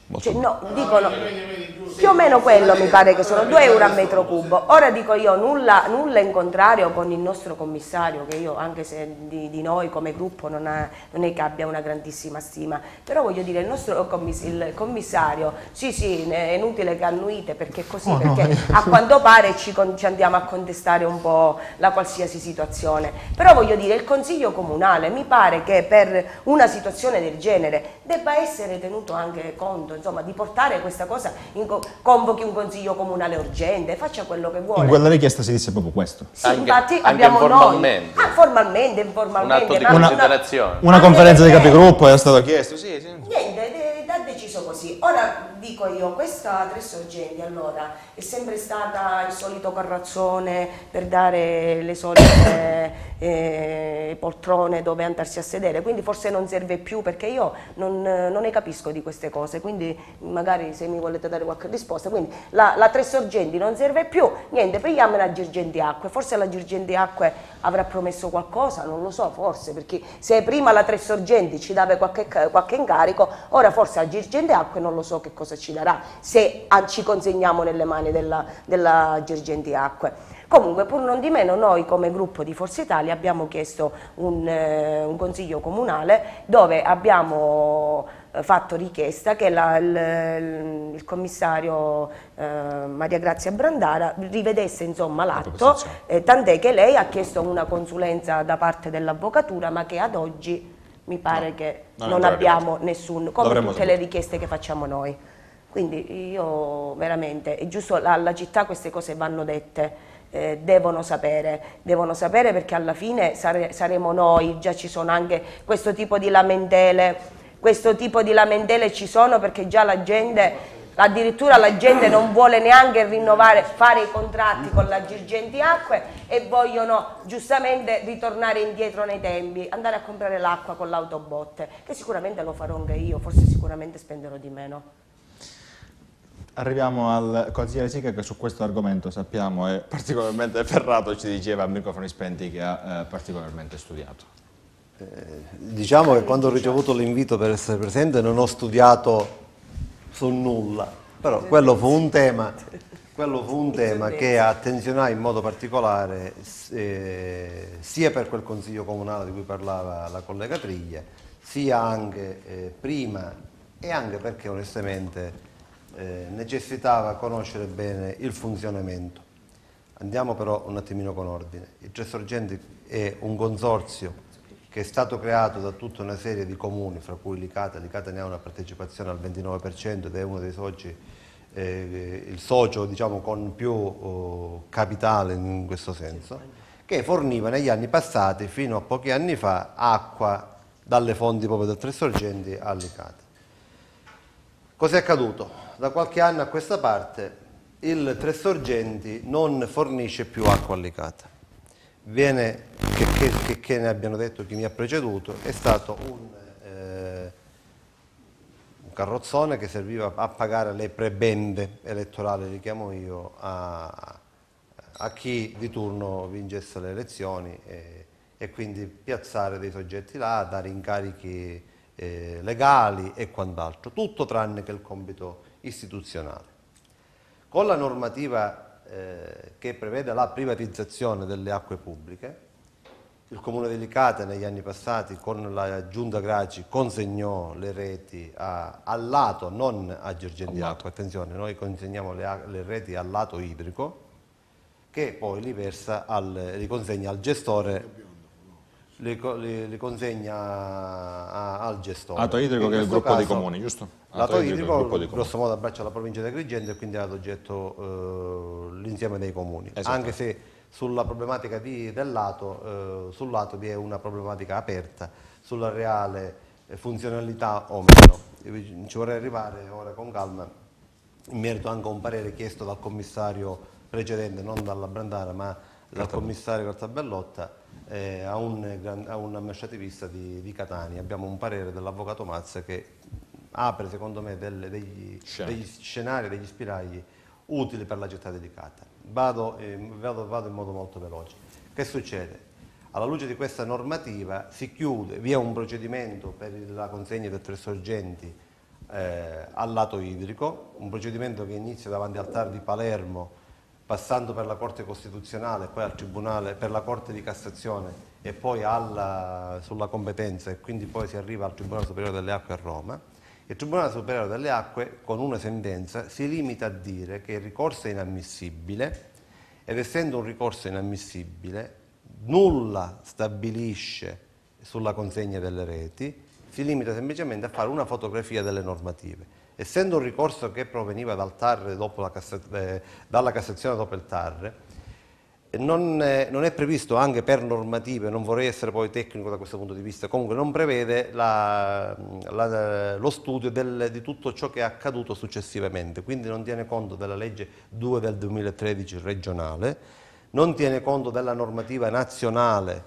Cioè, no, dicono più o meno quello, mi pare che sono 2 euro a metro cubo. Ora dico io, nulla in contrario con il nostro commissario, che io, anche se di noi come gruppo non è che abbia una grandissima stima, però voglio dire, il nostro il commissario, sì, è inutile che annuite, perché è così, perché a quanto pare ci andiamo a contestare un po' la qualsiasi situazione. Però voglio dire, il Consiglio Comunale mi pare che per una situazione del genere debba essere tenuto anche conto, insomma, di portare questa cosa, convochi un Consiglio Comunale urgente, faccia quello che vuole. In quella richiesta si disse proprio questo. Sì, infatti abbiamo informalmente. noi, formalmente, informalmente, un atto di considerazione. Una conferenza di capigruppo è stato chiesto, sì. Niente, ha deciso così. Ora dico io, questa Tre Sorgenti allora è sempre stata il solito carrozzone per dare le solite poltrone dove andarsi a sedere, quindi forse non serve più, perché io non ne capisco di queste cose, quindi magari se mi volete dare qualche risposta. Quindi la Tre Sorgenti non serve più, niente, prendiamo la Girgenti Acque, forse la Girgenti Acque avrà promesso qualcosa, non lo so, forse, perché se prima la Tre Sorgenti ci dava qualche incarico, ora forse la Girgenti Acque non lo so che cosa ci darà, se ci consegniamo nelle mani della Girgenti Acque. Comunque, pur non di meno, noi come gruppo di Forza Italia abbiamo chiesto un consiglio comunale dove abbiamo fatto richiesta che il commissario Maria Grazia Brandara rivedesse insomma l'atto, tant'è che lei ha chiesto una consulenza da parte dell'avvocatura, ma che ad oggi mi pare che non abbiamo nessun, come tutte le richieste che facciamo noi. Quindi io veramente, è giusto, alla città queste cose vanno dette. Devono sapere perché alla fine saremo noi, già ci sono anche questo tipo di lamentele ci sono, perché già addirittura la gente non vuole neanche fare i contratti con la Girgenti Acque e vogliono giustamente ritornare indietro nei tempi, andare a comprare l'acqua con l'autobotte, che sicuramente lo farò anche io, forse sicuramente spenderò di meno. Arriviamo al consigliere Sica, che su questo argomento sappiamo è particolarmente ferrato, ci diceva a microfoni spenti che ha particolarmente studiato. Diciamo che quando ho ricevuto l'invito per essere presente non ho studiato su nulla, però quello fu un tema che attenzionai in modo particolare sia per quel consiglio comunale di cui parlava la collega Triglia, sia anche prima, e anche perché onestamente necessitava conoscere bene il funzionamento. Andiamo però un attimino con ordine. Il Tre Sorgenti è un consorzio che è stato creato da tutta una serie di comuni, fra cui Licata ne ha una partecipazione al 29% ed è uno dei soci, il socio diciamo con più capitale in questo senso, che forniva negli anni passati, fino a pochi anni fa, acqua dalle fonti proprio del Tre Sorgenti a Licata. Cos'è accaduto? Da qualche anno a questa parte il Tre Sorgenti non fornisce più acqua a Licata. Che ne abbiano detto chi mi ha preceduto, è stato un carrozzone che serviva a pagare le prebende elettorali, li chiamo io, a chi di turno vincesse le elezioni e quindi piazzare dei soggetti là, dare incarichi legali e quant'altro, tutto tranne che il compito istituzionale. Con la normativa che prevede la privatizzazione delle acque pubbliche, il Comune di Licata negli anni passati con la Giunta Graci consegnò le reti al lato, non a Girgenti Acque, attenzione, noi consegniamo le reti al lato idrico, che poi li consegna al gestore. Li consegna al gestore. Lato idrico che è il gruppo dei comuni, giusto? Lato idrico, grosso modo abbraccia la provincia di Agrigento e quindi ha ad oggetto l'insieme dei comuni. Esatto. Anche se sulla problematica sul lato vi è una problematica aperta sulla reale funzionalità o meno. Ci vorrei arrivare ora con calma in merito anche a un parere chiesto dal commissario precedente, non dalla Brandara ma dal commissario Cartabellotta, a un amministrativista di Catania. Abbiamo un parere dell'avvocato Mazza che apre secondo me degli scenari, degli spiragli utili per la città dedicata. Vado in modo molto veloce. Che succede? Alla luce di questa normativa si chiude, vi è un procedimento per la consegna del Tre Sorgenti al lato idrico, un procedimento che inizia davanti al TAR di Palermo, passando per la Corte Costituzionale, poi al Tribunale, per la Corte di Cassazione e poi sulla competenza, e quindi poi si arriva al Tribunale Superiore delle Acque a Roma. Il Tribunale Superiore delle Acque, con una sentenza, si limita a dire che il ricorso è inammissibile, ed essendo un ricorso inammissibile, nulla stabilisce sulla consegna delle reti, si limita semplicemente a fare una fotografia delle normative. Essendo un ricorso che proveniva dal TAR dalla Cassazione dopo il TAR, non è previsto anche per normative, non vorrei essere poi tecnico da questo punto di vista, comunque non prevede lo studio di tutto ciò che è accaduto successivamente, quindi non tiene conto della legge 2 del 2013 regionale, non tiene conto della normativa nazionale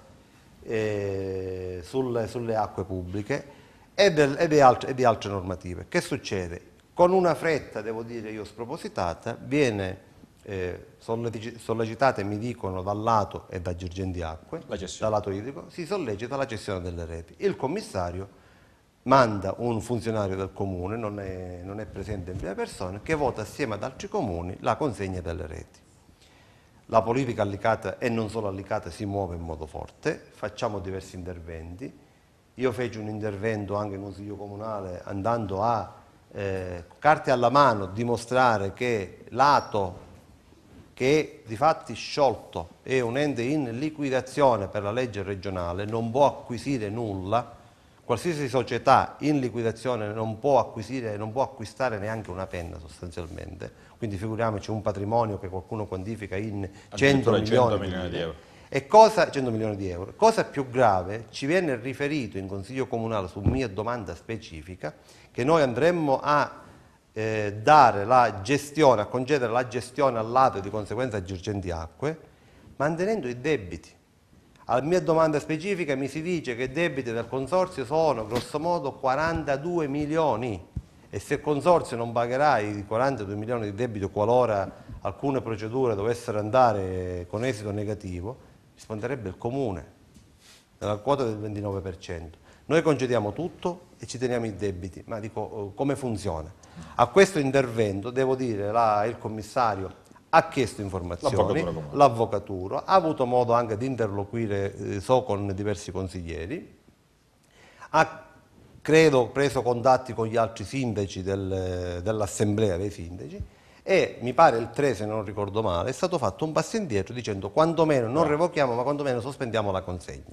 sulle acque pubbliche e di altre normative. Che succede? Con una fretta, devo dire io, spropositata, viene sollecitata, mi dicono, dal lato e da Girgenti Acque, dal lato idrico, si sollecita la cessione delle reti. Il commissario manda un funzionario del comune, non è presente in prima persona, che vota assieme ad altri comuni la consegna delle reti. La politica allicata, e non solo allicata, si muove in modo forte, facciamo diversi interventi. Io feci un intervento anche in Consiglio Comunale andando a carte alla mano dimostrare che l'ATO, che di fatti sciolto, è un ente in liquidazione per la legge regionale, non può acquisire nulla, qualsiasi società in liquidazione non può acquistare neanche una penna sostanzialmente, quindi figuriamoci un patrimonio che qualcuno quantifica in 100 milioni di euro. 100 milioni di euro. Cosa più grave, ci viene riferito in Consiglio Comunale su mia domanda specifica che noi andremmo a dare la gestione, a concedere la gestione al lato e di conseguenza a Girgenti Acque, mantenendo i debiti. Alla mia domanda specifica mi si dice che i debiti del consorzio sono grossomodo 42 milioni e se il consorzio non pagherà i 42 milioni di debito qualora alcune procedure dovessero andare con esito negativo, risponderebbe il comune nella quota del 29%. Noi concediamo tutto e ci teniamo i debiti, ma dico come funziona? A questo intervento, devo dire, il commissario ha chiesto informazioni, l'avvocatura, ha avuto modo anche di interloquire con diversi consiglieri, ha credo preso contatti con gli altri sindaci dell'assemblea dei sindaci e mi pare il 3, se non ricordo male, è stato fatto un passo indietro dicendo quantomeno non revochiamo ma quantomeno sospendiamo la consegna.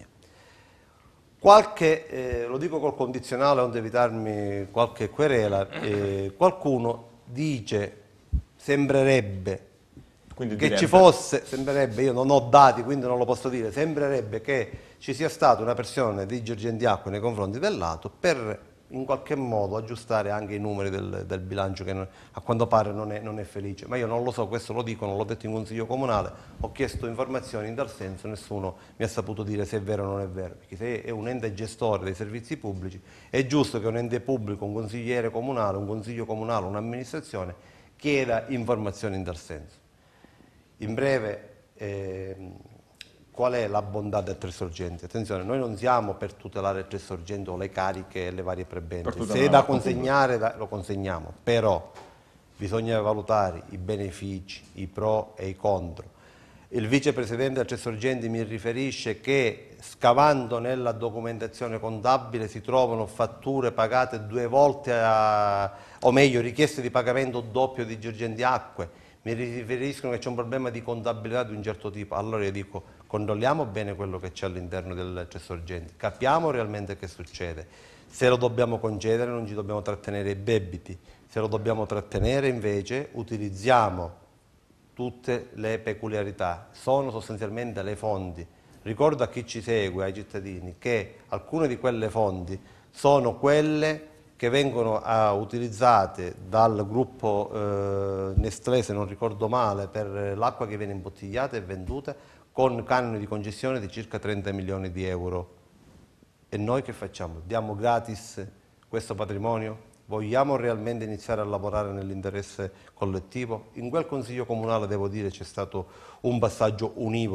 Lo dico col condizionale onde evitarmi qualche querela, qualcuno dice, sembrerebbe che ci fosse, io non ho dati quindi non lo posso dire, sembrerebbe che ci sia stata una pressione di Girgenti Acque nei confronti del lato per in qualche modo aggiustare anche i numeri del bilancio che a quanto pare non è felice, ma io non lo so, questo lo dicono, l'ho detto in Consiglio Comunale, ho chiesto informazioni in tal senso, nessuno mi ha saputo dire se è vero o non è vero, perché se è un ente gestore dei servizi pubblici è giusto che un ente pubblico, un consigliere comunale, un consiglio comunale, un'amministrazione chieda informazioni in tal senso. In breve, qual è la bontà del Tre Sorgenti? Attenzione, noi non siamo per tutelare il Tre Sorgenti o le cariche e le varie prebende. Se è da consegnare, lo consegniamo, però bisogna valutare i benefici, i pro e i contro. Il vicepresidente del Tre Sorgenti mi riferisce che scavando nella documentazione contabile si trovano fatture pagate 2 volte, o meglio richieste di pagamento doppio di Girgenti Acque. Mi riferiscono che c'è un problema di contabilità di un certo tipo, allora io dico controlliamo bene quello che c'è all'interno del Tre Sorgenti, capiamo realmente che succede, se lo dobbiamo concedere non ci dobbiamo trattenere i debiti, se lo dobbiamo trattenere invece utilizziamo tutte le peculiarità, sono sostanzialmente le fonti. Ricordo a chi ci segue, ai cittadini, che alcune di quelle fonti sono quelle che vengono utilizzate dal gruppo Nestlé, se non ricordo male, per l'acqua che viene imbottigliata e venduta con canoni di concessione di circa 30 milioni di euro. E noi che facciamo? Diamo gratis questo patrimonio? Vogliamo realmente iniziare a lavorare nell'interesse collettivo? In quel Consiglio Comunale, devo dire, c'è stato un passaggio univoco,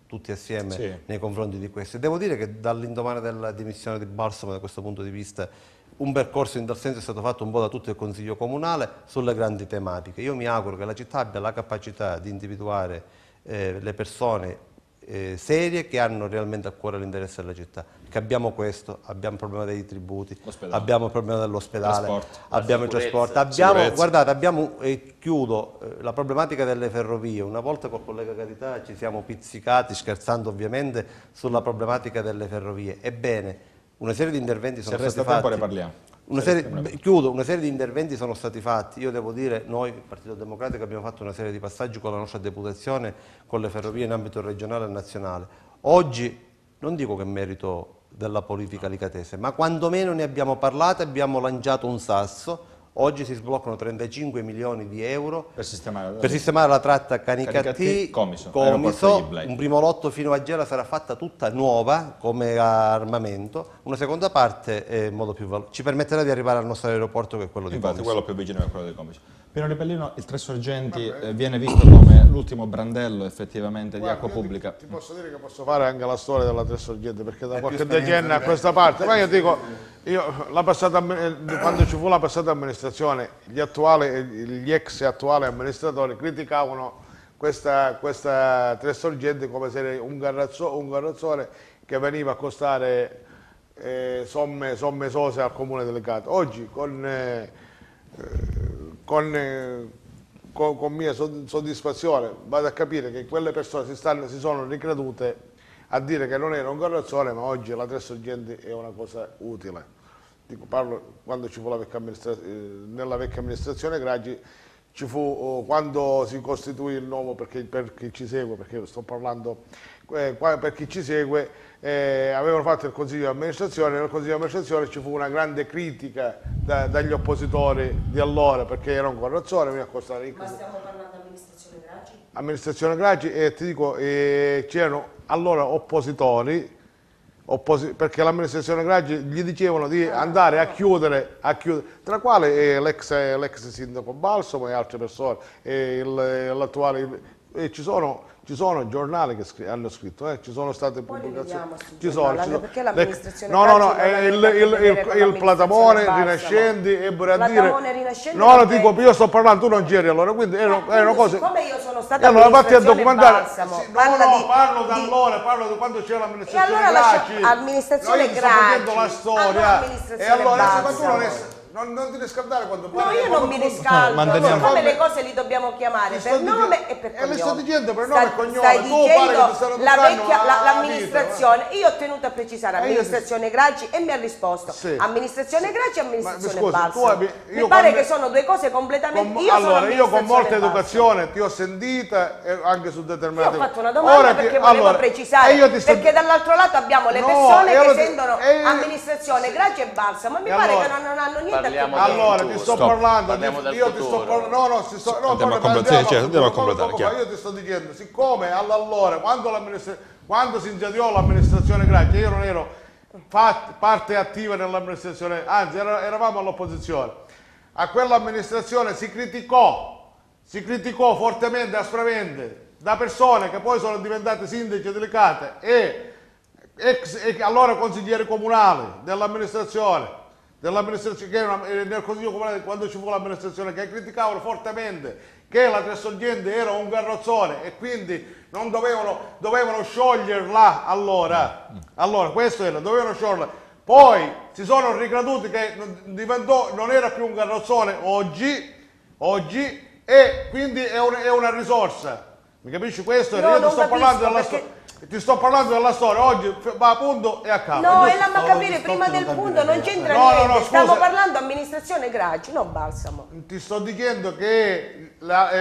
tutti assieme Sì. nei confronti di questo. E devo dire che dall'indomani della dimissione di Balsamo, da questo punto di vista, un percorso in tal senso è stato fatto un po' da tutto il Consiglio Comunale sulle grandi tematiche. Io mi auguro che la città abbia la capacità di individuare le persone serie che hanno realmente a cuore l'interesse della città, che abbiamo questo, abbiamo il problema dei tributi, abbiamo il problema dell'ospedale, abbiamo il trasporto, abbiamo, chiudo, la problematica delle ferrovie. Una volta col collega Carità ci siamo pizzicati, scherzando ovviamente, sulla problematica delle ferrovie. Ebbene, una serie di interventi sono stati fatti. Ne parliamo. Una serie di interventi sono stati fatti. Io devo dire, noi, il Partito Democratico, abbiamo fatto una serie di passaggi con la nostra deputazione, con le ferrovie in ambito regionale e nazionale. Oggi, non dico che è merito della politica licatese, ma quantomeno ne abbiamo parlato e abbiamo lanciato un sasso. Oggi si sbloccano 35 milioni di euro per sistemare la tratta Canicattì-Comiso. Un primo lotto fino a Gela sarà fatta tutta nuova come armamento, una seconda parte in modo più ci permetterà di arrivare al nostro aeroporto, che è quello di Comiso. Quello più vicino è quello di Comiso. Pino Ripellino, il Tre Sorgenti viene visto come l'ultimo brandello effettivamente di acqua pubblica. Ti posso dire che posso fare anche la storia della Tre Sorgenti, perché da qualche decennio a questa parte, ma io dico, quando ci fu la passata amministrazione, gli ex e attuali amministratori criticavano questa Tre Sorgenti come se un carrozzone che veniva a costare somme esose al comune del Cato. Oggi con mia soddisfazione vado a capire che quelle persone si sono ricredute a dire che non era un carrozzone, ma oggi la Tre Sorgenti è una cosa utile. Parlo quando ci fu nella vecchia amministrazione Graggi, ci fu quando si costituì il nuovo, per chi ci segue, perché io sto parlando per chi ci segue, avevano fatto il consiglio di amministrazione. Nel consiglio di amministrazione ci fu una grande critica dagli oppositori di allora, perché era un carrozzone. Ma stiamo parlando di amministrazione Graggi? Amministrazione Graggi, e ti dico, c'erano allora oppositori, perché l'amministrazione Graggi gli dicevano di andare a chiudere, tra quali l'ex sindaco Balsamo e altre persone, l'attuale, ci sono giornali che hanno scritto, ci sono state pubblicazioni. Perché l'amministrazione il Platamone, Rinascenti, ebbero a dire. No, dico, io sto parlando, tu non c'eri allora, quindi erano cose. Come io sono stata amministrazione Balsamo, parlo di quando c'era l'amministrazione Graggi. Amministrazione Graggi. La storia. E allora, ma tu non ti riscaldare quando parli. No, io non mi riscaldo, come le cose li dobbiamo chiamare per nome e per cognome. E le sto dicendo per nome e cognome. Stai dicendo l'amministrazione, io ho tenuto a precisare amministrazione Graggi e mi ha risposto amministrazione Graggi e amministrazione Balsamo. Mi pare che sono due cose completamente. Io con molta educazione ti ho sentita anche su determinate. Io ho fatto una domanda perché volevo precisare, perché dall'altro lato abbiamo le persone che sentono amministrazione Graggi e Balsamo e mi pare che non hanno niente. Allora ti sto parlando, io ti sto parlando, andiamo a completare. Io ti sto dicendo, siccome allora, quando si insediò l'amministrazione Graggi, io non ero parte attiva nell'amministrazione, anzi eravamo all'opposizione, a quell'amministrazione si criticò fortemente, aspramente, da persone che poi sono diventate sindaci delegate e allora consiglieri comunali dell'amministrazione che nel Consiglio Comunale, quando ci fu l'amministrazione, che criticavano fortemente che la Tre Sorgenti era un carrozzone e quindi non dovevano scioglierla allora. Questo era, dovevano scioglierla. Poi si sono ricreduti che non era più un carrozzone oggi e quindi è una risorsa. Mi capisci questo? No, io ti sto parlando della storia. Ti sto parlando della storia, oggi va a punto e a capo. No, e l'hanno a capire prima del punto, non c'entra niente. No, stiamo parlando amministrazione Graggi, non Balsamo. Ti sto dicendo che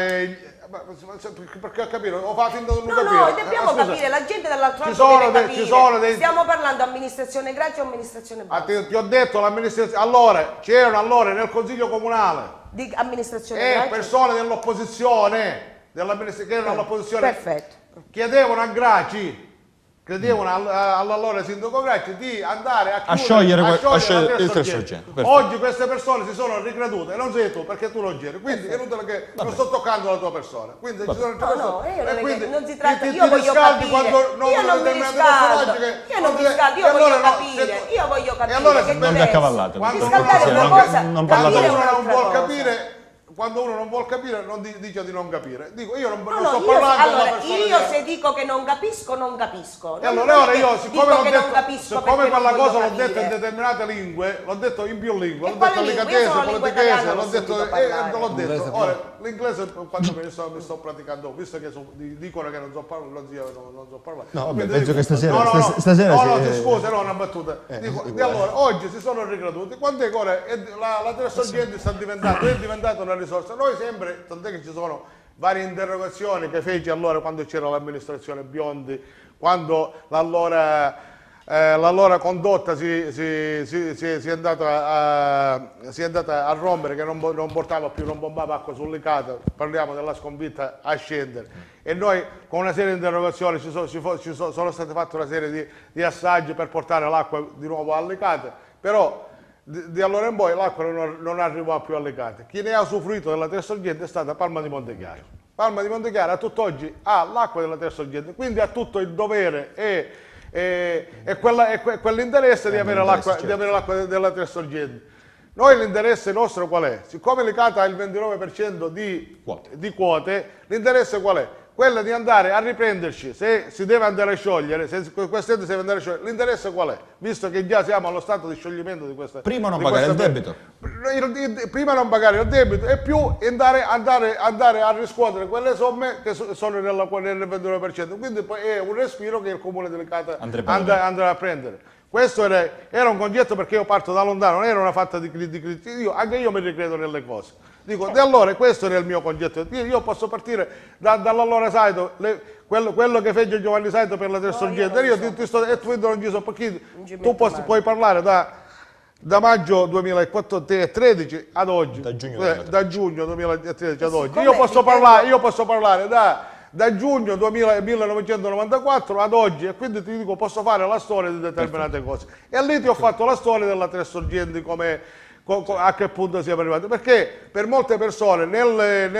perché ho capito, ho fatto finta di non capire. No, dobbiamo capire, la gente dall'altro lato deve capire. Stiamo parlando amministrazione Graggi o amministrazione Balsamo? Ti ho detto l'amministrazione, allora, c'erano nel Consiglio Comunale di amministrazione Graggi persone dell'opposizione, che erano all'opposizione. Perfetto. Chiedevano a Graggi chiedevano all'allora sindaco Gracchi di andare a sciogliere la il Terza Tersorgente. Urgente. Oggi queste persone si sono ricredute, e non sei tu perché tu non c'eri, quindi è inutile che non sto toccando la tua persona. Quindi ci sono non si tratta, io voglio capire, io non mi riscaldo, io non mi riscaldo, io voglio capire, che non vi accavallate, non parlate quando uno non vuol capire non dice di non capire. Dico, io non no, sto parlando allora, io se dico che non capisco, non capisco. E allora ora io, siccome quella cosa l'ho detto detta in determinate lingue, l'ho detto in più lingue, l'ho quale detto lingua? licatese, Io sono politichese, l'ho detto italiano, l'ho detto. Ora, l'inglese quando mi sto praticando, visto che dicono che non so parlare, non so parlare. No, vabbè, penso che stasera scusa, no, una battuta. Dico, e allora, oggi si sono ricreduti, quando è ora la Tersorgente è diventata una risorsa. Noi sempre, tant'è che ci sono varie interrogazioni che feci allora quando c'era l'amministrazione Biondi, quando l'allora condotta si è andata a rompere, che non portava più, non bombava acqua sull'Icata, parliamo della sconfitta a scendere. E noi con una serie di interrogazioni sono state fatte una serie di assaggi per portare l'acqua di nuovo all'Icata, però di allora in poi l'acqua non arrivò più all'Icata. Chi ne ha usufruito della Tersorgente è stata Palma di Montechiaro. Palma di Montechiaro a tutt'oggi ha l'acqua della Tersorgente, quindi ha tutto il dovere e quell'interesse di avere l'acqua della Tersorgente. Noi l'interesse nostro qual è? Siccome l'Icata ha il 29% di quote, l'interesse qual è? Quello di andare a riprenderci, se si deve andare a sciogliere, se questa gente si deve andare a sciogliere, l'interesse qual è? Visto che già siamo allo stato di scioglimento di questa... Prima non pagare il debito. Prima non pagare il debito e più andare a riscuotere quelle somme che sono nel 29%. Quindi poi è un respiro che il comune delicato andrà a prendere. Questo era un concetto, perché io parto da lontano, non era una fatta di critica, anche io mi ricredo nelle cose. Dico, e allora questo era il mio concetto. Io posso partire dall'allora Saito, quello che fece Giovanni Saito per la Tersorgente, e tu non ci so, perché tu puoi parlare da maggio 2013 ad oggi, da giugno 2013 ad oggi. Io posso parlare da giugno 1994 ad oggi, e quindi ti dico, posso fare la storia di determinate cose. E lì ti ho fatto la storia della Tersorgente, a che punto siamo arrivati, perché per molte persone nel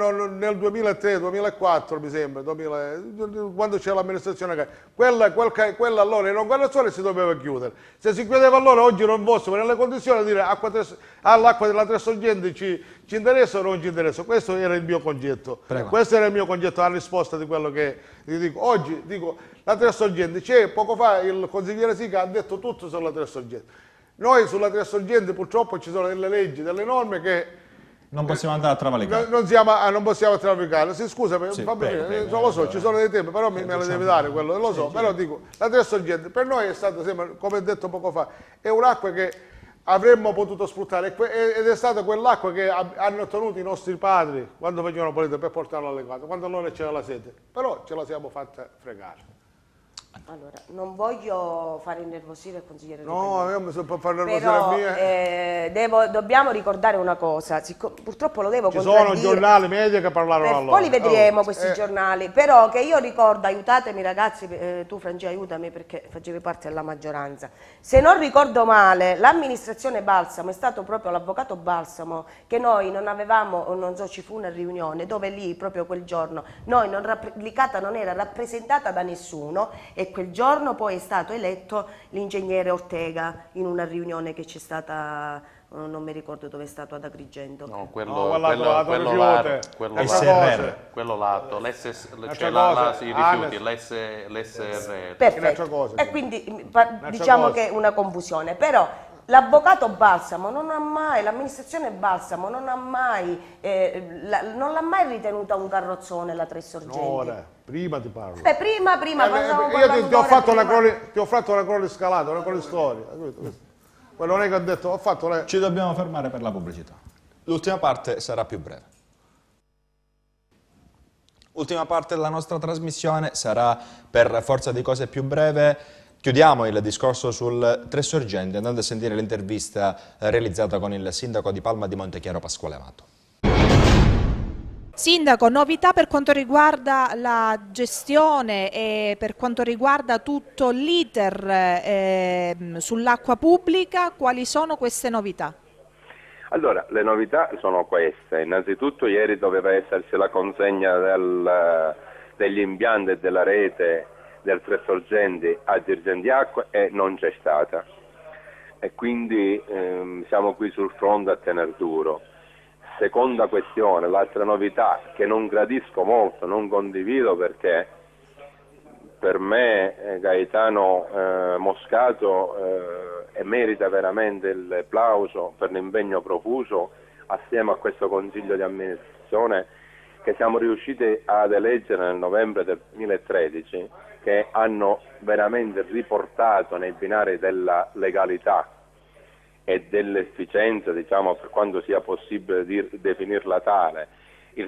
2003-2004 mi sembra, quando c'era l'amministrazione, quella allora era una zona e si doveva chiudere. Se si chiudeva allora, oggi non fossimo nelle condizioni di dire all'acqua della Tersorgente ci interessa o non ci interessa. Questo era il mio concetto. Prego. Questo era il mio concetto a risposta di quello che ti dico. Oggi dico, la Tersorgente, poco fa il consigliere Sica ha detto tutto sulla Tersorgente. Noi sulla Tersorgente purtroppo ci sono delle leggi, delle norme che non possiamo andare a travalicare. Non possiamo travalicare. Sì, scusa, prego. Lo so, ci sono dei tempi, però me le devi dare quello, lo so. Però dico, la Tersorgente per noi è stata sempre, come ho detto poco fa, è un'acqua che avremmo potuto sfruttare, ed è stata quell'acqua che hanno ottenuto i nostri padri quando facevano politica per portarla alle case, quando non c'era la sete. Però ce la siamo fatta fregare. Allora, non voglio fare innervosire il consigliere. No, io mi sono fare nervosire però dobbiamo ricordare una cosa, purtroppo lo devo Ci contraddire. sono giornali media che parlano allora. Poi li vedremo questi giornali, però che io ricordo, aiutatemi ragazzi, tu Frangi aiutami perché facevi parte della maggioranza. Se non ricordo male, l'amministrazione Balsamo è stato proprio l'avvocato Balsamo che noi non avevamo, non so, ci fu una riunione dove lì proprio quel giorno l'Icata non era rappresentata da nessuno, e quel giorno poi è stato eletto l'ingegnere Ortega in una riunione che c'è stata, non mi ricordo dove è stato, ad Agrigento. No, quello l'atto, i rifiuti, l'SR. Perfetto, e quindi diciamo che è una confusione, però l'avvocato Balsamo non ha mai, l'amministrazione Balsamo non l'ha mai ritenuta un carrozzone la Tersorgente. No, ora, prima ti parlo. Prima io ti ho fatto una croniscalata, una cronistoria. Non è che ho detto, Ci dobbiamo fermare per la pubblicità. L'ultima parte sarà più breve. Ultima parte della nostra trasmissione sarà, per forza di cose, più breve. Chiudiamo il discorso sul Tersorgente andando a sentire l'intervista realizzata con il sindaco di Palma di Montechiaro, Pasquale Amato. Sindaco, novità per quanto riguarda la gestione e per quanto riguarda tutto l'iter sull'acqua pubblica, quali sono queste novità? Allora, le novità sono queste. Innanzitutto ieri doveva esserci la consegna degli impianti e della rete del Tre Sorgenti a Girgenti Acque e non c'è stata. E quindi siamo qui sul fronte a tener duro. Seconda questione, l'altra novità che non gradisco molto, non condivido perché per me Gaetano Moscato merita veramente il plauso per l'impegno profuso assieme a questo Consiglio di amministrazione che siamo riusciti ad eleggere nel novembre del 2013, che hanno veramente riportato nei binari della legalità e dell'efficienza, diciamo, per quanto sia possibile definirla tale, il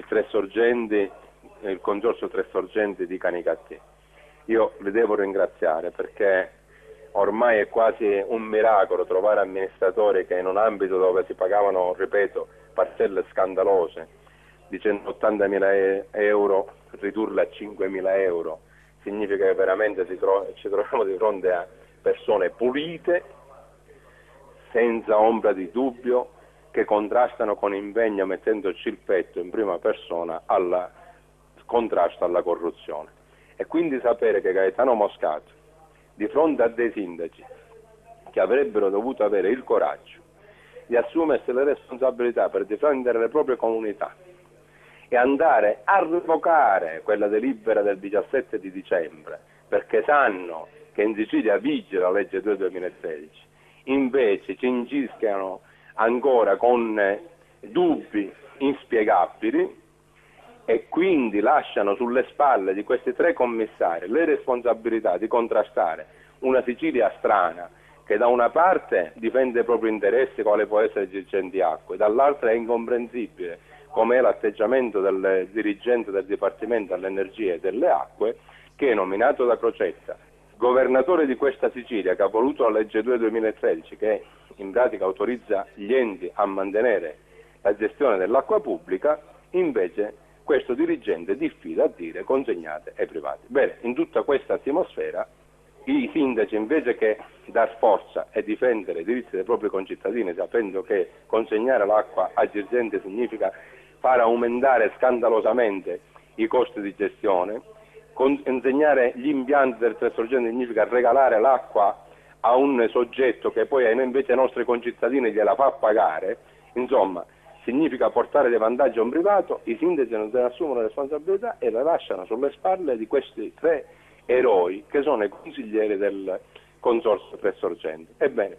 consorzio Tre Sorgenti di Canicattì. Io li devo ringraziare perché ormai è quasi un miracolo trovare amministratori che in un ambito dove si pagavano, ripeto, parcelle scandalose di 180.000 euro, ridurle a 5.000 euro, significa che veramente ci troviamo di fronte a persone pulite, senza ombra di dubbio, che contrastano con impegno mettendoci il petto in prima persona al contrasto alla corruzione. E quindi sapere che Gaetano Moscato, di fronte a dei sindaci che avrebbero dovuto avere il coraggio di assumersi le responsabilità per difendere le proprie comunità e andare a revocare quella delibera del 17 di dicembre, perché sanno che in Sicilia vige la legge 2/2013, invece ci incischiano ancora con dubbi inspiegabili e quindi lasciano sulle spalle di questi tre commissari le responsabilità di contrastare una Sicilia strana che da una parte difende i propri interessi, quale può essere Girgenti Acque, dall'altra è incomprensibile come è l'atteggiamento del dirigente del Dipartimento dell'Energia e delle Acque, che è nominato da Crocetta, governatore di questa Sicilia, che ha voluto la legge 2/2013, che in pratica autorizza gli enti a mantenere la gestione dell'acqua pubblica, invece questo dirigente diffida a dire consegnate ai privati. Bene, in tutta questa atmosfera i sindaci, invece che dar forza e difendere i diritti dei propri concittadini, sapendo che consegnare l'acqua a Girgenti significa far aumentare scandalosamente i costi di gestione, consegnare gli impianti del Tre Sorgenti significa regalare l'acqua a un soggetto che poi invece ai nostri concittadini gliela fa pagare, insomma significa portare dei vantaggi a un privato. I sindaci non se ne assumono responsabilità e la lasciano sulle spalle di questi tre eroi che sono i consiglieri del consorzio Tre Sorgenti. Ebbene,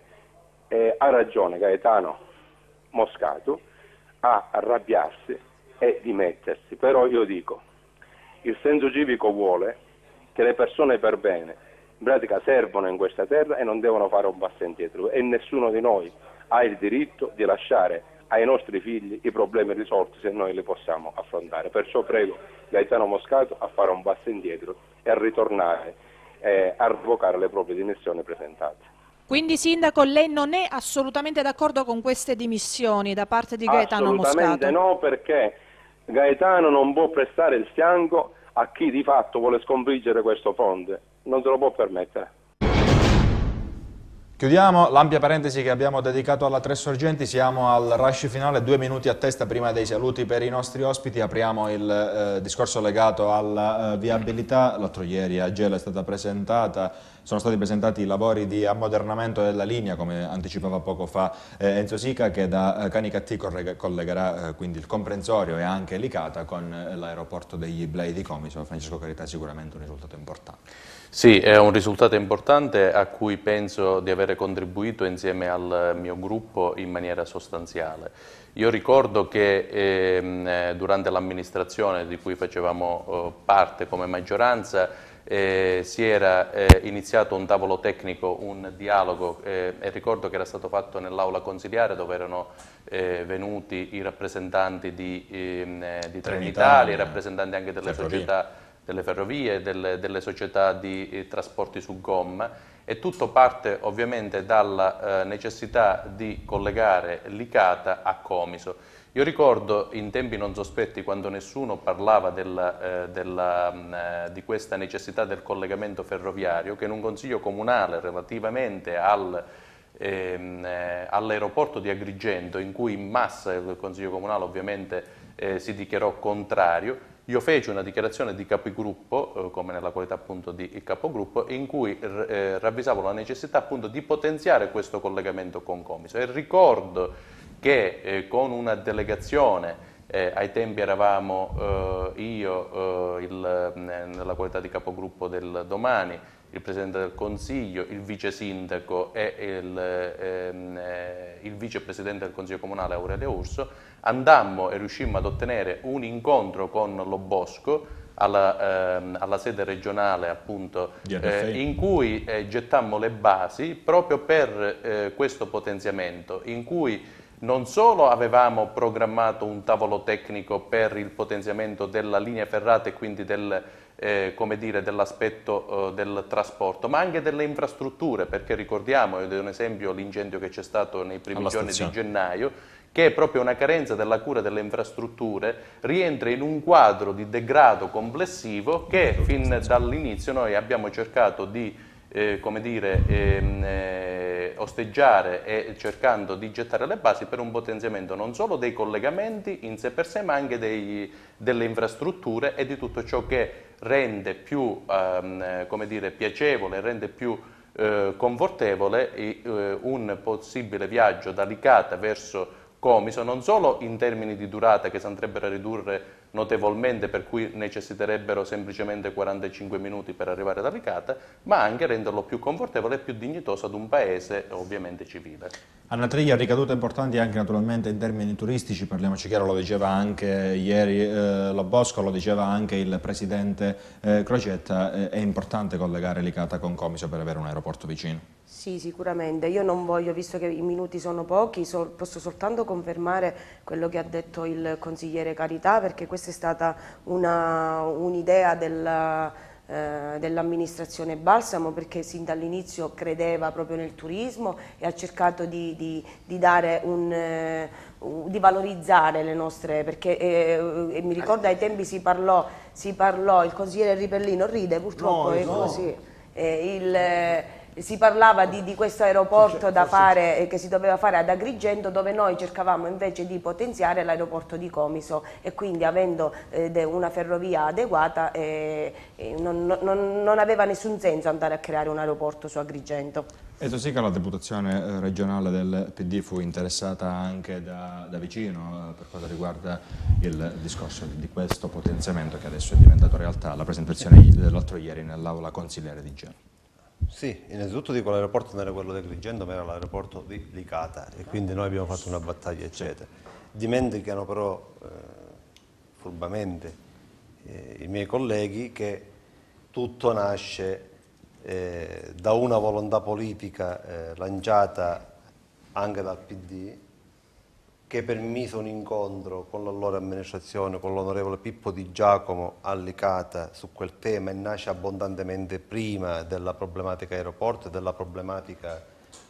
ha ragione Gaetano Moscato a arrabbiarsi e dimettersi, però io dico, il senso civico vuole che le persone per bene in pratica servono in questa terra e non devono fare un passo indietro, e nessuno di noi ha il diritto di lasciare ai nostri figli i problemi risolti se noi li possiamo affrontare. Perciò prego Gaetano Moscato a fare un passo indietro e a ritornare a revocare le proprie dimissioni presentate. Quindi Sindaco, lei non è assolutamente d'accordo con queste dimissioni da parte di Gaetano Moscato? Assolutamente no, perché Gaetano non può prestare il fianco a chi di fatto vuole sconfiggere questo fronte, non se lo può permettere. Chiudiamo l'ampia parentesi che abbiamo dedicato alla Tre Sorgenti, siamo al rush finale, 2 minuti a testa prima dei saluti per i nostri ospiti. Apriamo il discorso legato alla viabilità. L'altro ieri a Gela è stata presentata, sono stati presentati i lavori di ammodernamento della linea, come anticipava poco fa Enzo Sica, che da Canicattì collegherà quindi il comprensorio e anche Licata con l'aeroporto degli Iblei di Comiso. Francesco Carità, sicuramente un risultato importante. Sì, è un risultato importante a cui penso di avere contribuito insieme al mio gruppo in maniera sostanziale. Io ricordo che durante l'amministrazione di cui facevamo parte come maggioranza si era iniziato un tavolo tecnico, un dialogo e ricordo che era stato fatto nell'aula consiliare dove erano venuti i rappresentanti di Trenitalia, i rappresentanti anche delle società delle ferrovie, delle società di trasporti su gomma, e tutto parte ovviamente dalla necessità di collegare Licata a Comiso. Io ricordo in tempi non sospetti, quando nessuno parlava di questa necessità del collegamento ferroviario, che in un consiglio comunale relativamente all'aeroporto di Agrigento, in cui in massa il consiglio comunale ovviamente si dichiarò contrario, io feci una dichiarazione di capigruppo, come nella qualità appunto di capogruppo, in cui ravvisavo la necessità appunto di potenziare questo collegamento con Comiso, e ricordo che con una delegazione, ai tempi eravamo io nella qualità di capogruppo del Domani, il Presidente del Consiglio, il Vice Sindaco e il Vicepresidente del Consiglio Comunale Aurelio Urso, andammo e riuscimmo ad ottenere un incontro con Lo Bosco alla sede regionale appunto, in cui gettammo le basi proprio per questo potenziamento, in cui non solo avevamo programmato un tavolo tecnico per il potenziamento della linea ferrata e quindi dell'aspetto del trasporto, ma anche delle infrastrutture, perché ricordiamo, ed è un esempio l'incendio che c'è stato nei primi giorni di gennaio, che è proprio una carenza della cura delle infrastrutture, rientra in un quadro di degrado complessivo che fin dall'inizio noi abbiamo cercato di osteggiare, e cercando di gettare le basi per un potenziamento non solo dei collegamenti in sé per sé, ma anche delle infrastrutture e di tutto ciò che rende più piacevole, rende più confortevole un possibile viaggio da Licata verso Comiso, non solo in termini di durata, che si andrebbero a ridurre notevolmente, per cui necessiterebbero semplicemente 45 minuti per arrivare da Licata, ma anche renderlo più confortevole e più dignitoso ad un paese ovviamente civile. Anna Triglia, ricadute importanti anche naturalmente in termini turistici, parliamoci chiaro, lo diceva anche ieri Lo Bosco, lo diceva anche il Presidente Crocetta, è importante collegare Licata con Comiso per avere un aeroporto vicino. Sì, sicuramente. Io non voglio, visto che i minuti sono pochi, posso soltanto confermare quello che ha detto il consigliere Carità, perché questa è stata un'idea dell'amministrazione Balsamo, perché sin dall'inizio credeva proprio nel turismo e ha cercato di dare di valorizzare le nostre, perché mi ricordo ai tempi si parlò, il consigliere Ripellino ride, purtroppo è così, si parlava di questo aeroporto da fare, che si doveva fare ad Agrigento, dove noi cercavamo invece di potenziare l'aeroporto di Comiso, e quindi avendo una ferrovia adeguata non aveva nessun senso andare a creare un aeroporto su Agrigento. E Tosica, la deputazione regionale del PD fu interessata anche da vicino per quanto riguarda il discorso di questo potenziamento che adesso è diventato realtà, la presentazione dell'altro ieri nell'aula consigliare di Genova. Sì, innanzitutto dico, l'aeroporto non era quello di Agrigento, ma era l'aeroporto di Licata, e quindi noi abbiamo fatto una battaglia eccetera. Dimenticano però furbamente i miei colleghi che tutto nasce da una volontà politica lanciata anche dal PD, che permise un incontro con l'allora amministrazione, con l'onorevole Pippo Di Giacomo a Licata su quel tema, e nasce abbondantemente prima della problematica aeroporto e della problematica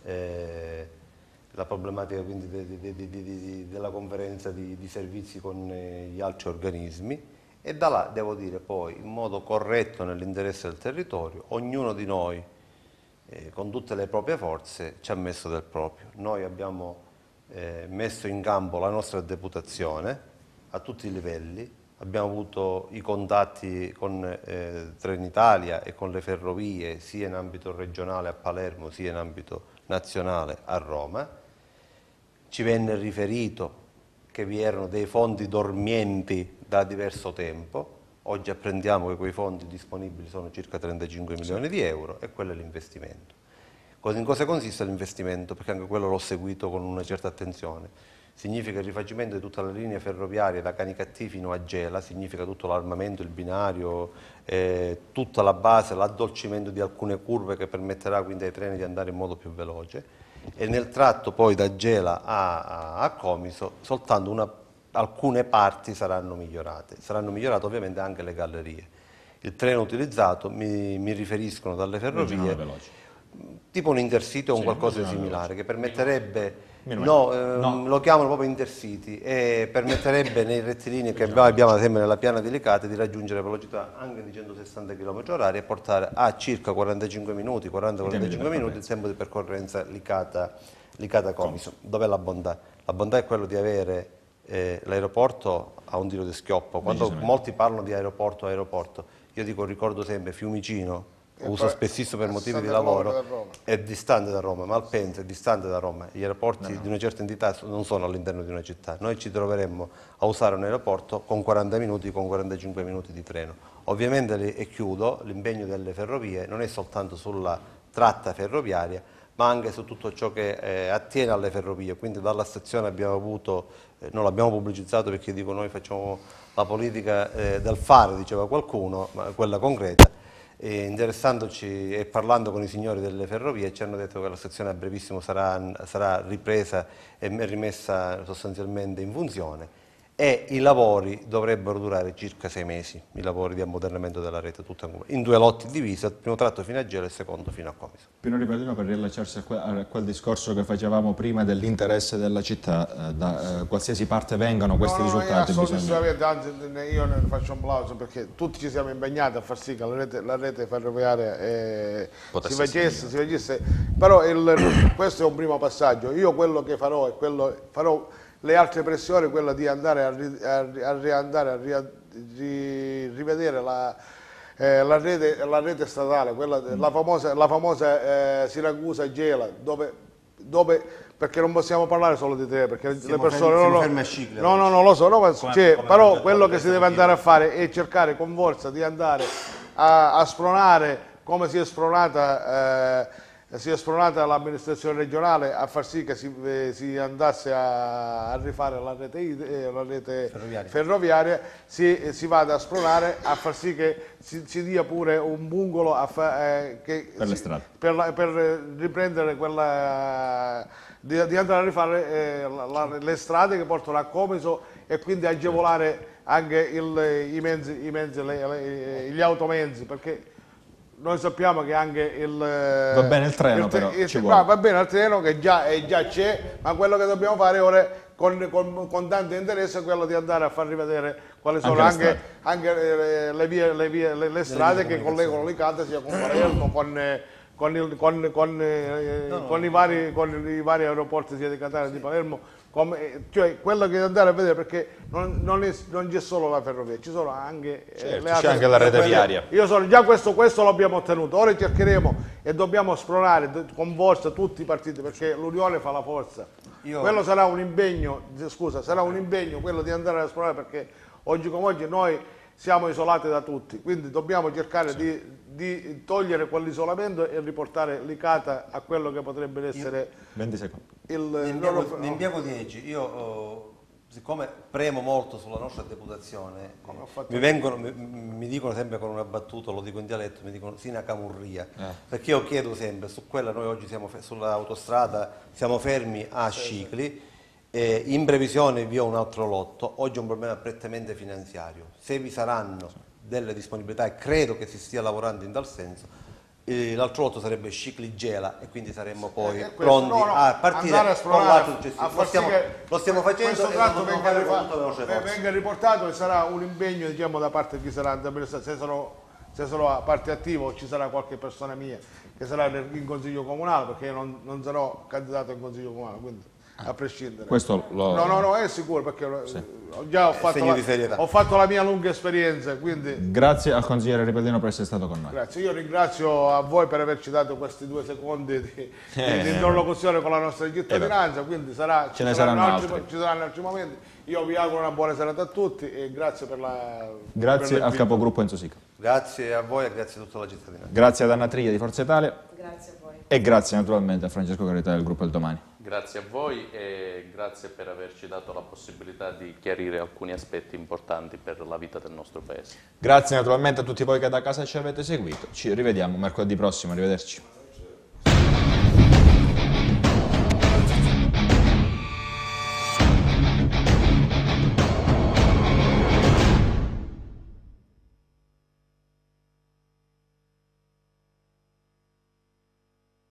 quindi della conferenza di servizi con gli altri organismi, e da là, devo dire, poi in modo corretto, nell'interesse del territorio, ognuno di noi con tutte le proprie forze ci ha messo del proprio. Noi abbiamo messo in campo la nostra deputazione a tutti i livelli, abbiamo avuto i contatti con Trenitalia e con le ferrovie sia in ambito regionale a Palermo sia in ambito nazionale a Roma. Ci venne riferito che vi erano dei fondi dormienti da diverso tempo, oggi apprendiamo che quei fondi disponibili sono circa 35 milioni di euro, e quello è l'investimento. In cosa consiste l'investimento? Perché anche quello l'ho seguito con una certa attenzione. Significa il rifacimento di tutta la linea ferroviaria da Canicattì fino a Gela, significa tutto l'armamento, il binario, tutta la base, l'addolcimento di alcune curve che permetterà quindi ai treni di andare in modo più veloce, e nel tratto poi da Gela a Comiso soltanto alcune parti saranno migliorate ovviamente anche le gallerie. il treno utilizzato, mi riferiscono dalle ferrovie, tipo un intercity o un qualcosa di similare, che permetterebbe, lo chiamano proprio intercity, e permetterebbe nei rettilinei che abbiamo ad esempio nella piana di Licata di raggiungere velocità anche di 160 km/h e portare a circa 45 minuti, 40-45 minuti il tempo di percorrenza Licata-Comiso. Dov'è la bontà? La bontà è quello di avere l'aeroporto a un tiro di schioppo. Quando molti parlano di aeroporto, io dico, ricordo sempre Fiumicino, lo uso spessissimo per motivi di lavoro, è distante da Roma, Malpensa è distante da Roma, gli aeroporti di una certa entità non sono all'interno di una città, noi ci troveremmo a usare un aeroporto con 40 minuti, con 45 minuti di treno. Ovviamente, e chiudo, l'impegno delle ferrovie non è soltanto sulla tratta ferroviaria, ma anche su tutto ciò che attiene alle ferrovie, quindi dalla stazione abbiamo avuto, non l'abbiamo pubblicizzato perché dico noi facciamo la politica del fare, diceva qualcuno, ma quella concreta, interessandoci e parlando con i signori delle ferrovie ci hanno detto che la stazione a brevissimo sarà ripresa e rimessa sostanzialmente in funzione, e i lavori dovrebbero durare circa 6 mesi, i lavori di ammodernamento della rete tutta in 2 lotti divisi, il primo tratto fino a Gela e il secondo fino a Comiso. Pino Ripaldino, per riallacciarsi a quel discorso che facevamo prima dell'interesse della città, da qualsiasi parte vengano questi risultati. Assolutamente, anzi io ne faccio un plauso perché tutti ci siamo impegnati a far sì che la rete ferroviaria si facesse, però questo è un primo passaggio. Io quello che farò è le altre pressioni, quella di andare a rivedere la rete statale, la famosa Siracusa-Gela, dove perché non possiamo parlare solo di te, perché le persone non lo so, però quello che si deve andare a fare è cercare con forza di andare a spronare, come si è spronata l'amministrazione regionale, a far sì che si andasse a rifare la rete ferroviaria, si vada a spronare a far sì che si dia pure un bungolo per riprendere di andare a rifare le strade che portano a Comiso e quindi agevolare anche gli automezzi, perché noi sappiamo che anche va bene il treno, va bene il treno che già c'è, ma quello che dobbiamo fare ora con tanto interesse è quello di andare a far rivedere quali sono anche le strade che collegano Licata sia con Palermo, con i vari aeroporti sia di Catania che di Palermo, cioè quello che andare a vedere, perché non c'è solo la ferrovia, ci sono anche le altre, c'è anche la rete viaria. Già questo l'abbiamo ottenuto, ora cercheremo e dobbiamo spronare con forza tutti i partiti, perché l'unione fa la forza. Quello sarà un impegno, quello di andare a spronare, perché oggi come oggi noi siamo isolati da tutti, quindi dobbiamo cercare di togliere quell'isolamento e riportare Licata a quello che potrebbe essere 20 secondi. Ne impiego 10. Io, siccome premo molto sulla nostra deputazione, mi dicono sempre con una battuta, lo dico in dialetto, mi dicono sina camurria, perché io chiedo sempre, su quella noi oggi siamo sull'autostrada, siamo fermi a Scicli, in previsione vi ho un altro lotto, oggi è un problema prettamente finanziario, se vi saranno delle disponibilità, e credo che si stia lavorando in tal senso, l'altro lotto sarebbe Scicli-Gela e quindi saremmo poi pronti a partire con l'altro successivo. Lo stiamo facendo, questo tratto venga riportato, e sarà un impegno, diciamo, da parte di chi sarà, se sarò a parte attivo ci sarà qualche persona mia che sarà in consiglio comunale, perché io non sarò candidato in consiglio comunale, quindi a prescindere. Questo no, è sicuro, perché già ho fatto la mia lunga esperienza, quindi... Grazie al consigliere Ripaldino per essere stato con noi. Grazie, io ringrazio a voi per averci dato questi 2 secondi di interlocuzione con la nostra cittadinanza, quindi ci saranno altri momenti. Io vi auguro una buona serata a tutti e grazie per la... Grazie al capogruppo Enzo Sica. Grazie a voi e grazie a tutta la cittadinanza. Grazie ad Anna Triglia di Forza Italia. Grazie a voi. E grazie naturalmente a Francesco Carità del gruppo Il Domani. Grazie a voi e grazie per averci dato la possibilità di chiarire alcuni aspetti importanti per la vita del nostro Paese. Grazie naturalmente a tutti voi che da casa ci avete seguito. Ci rivediamo mercoledì prossimo, arrivederci.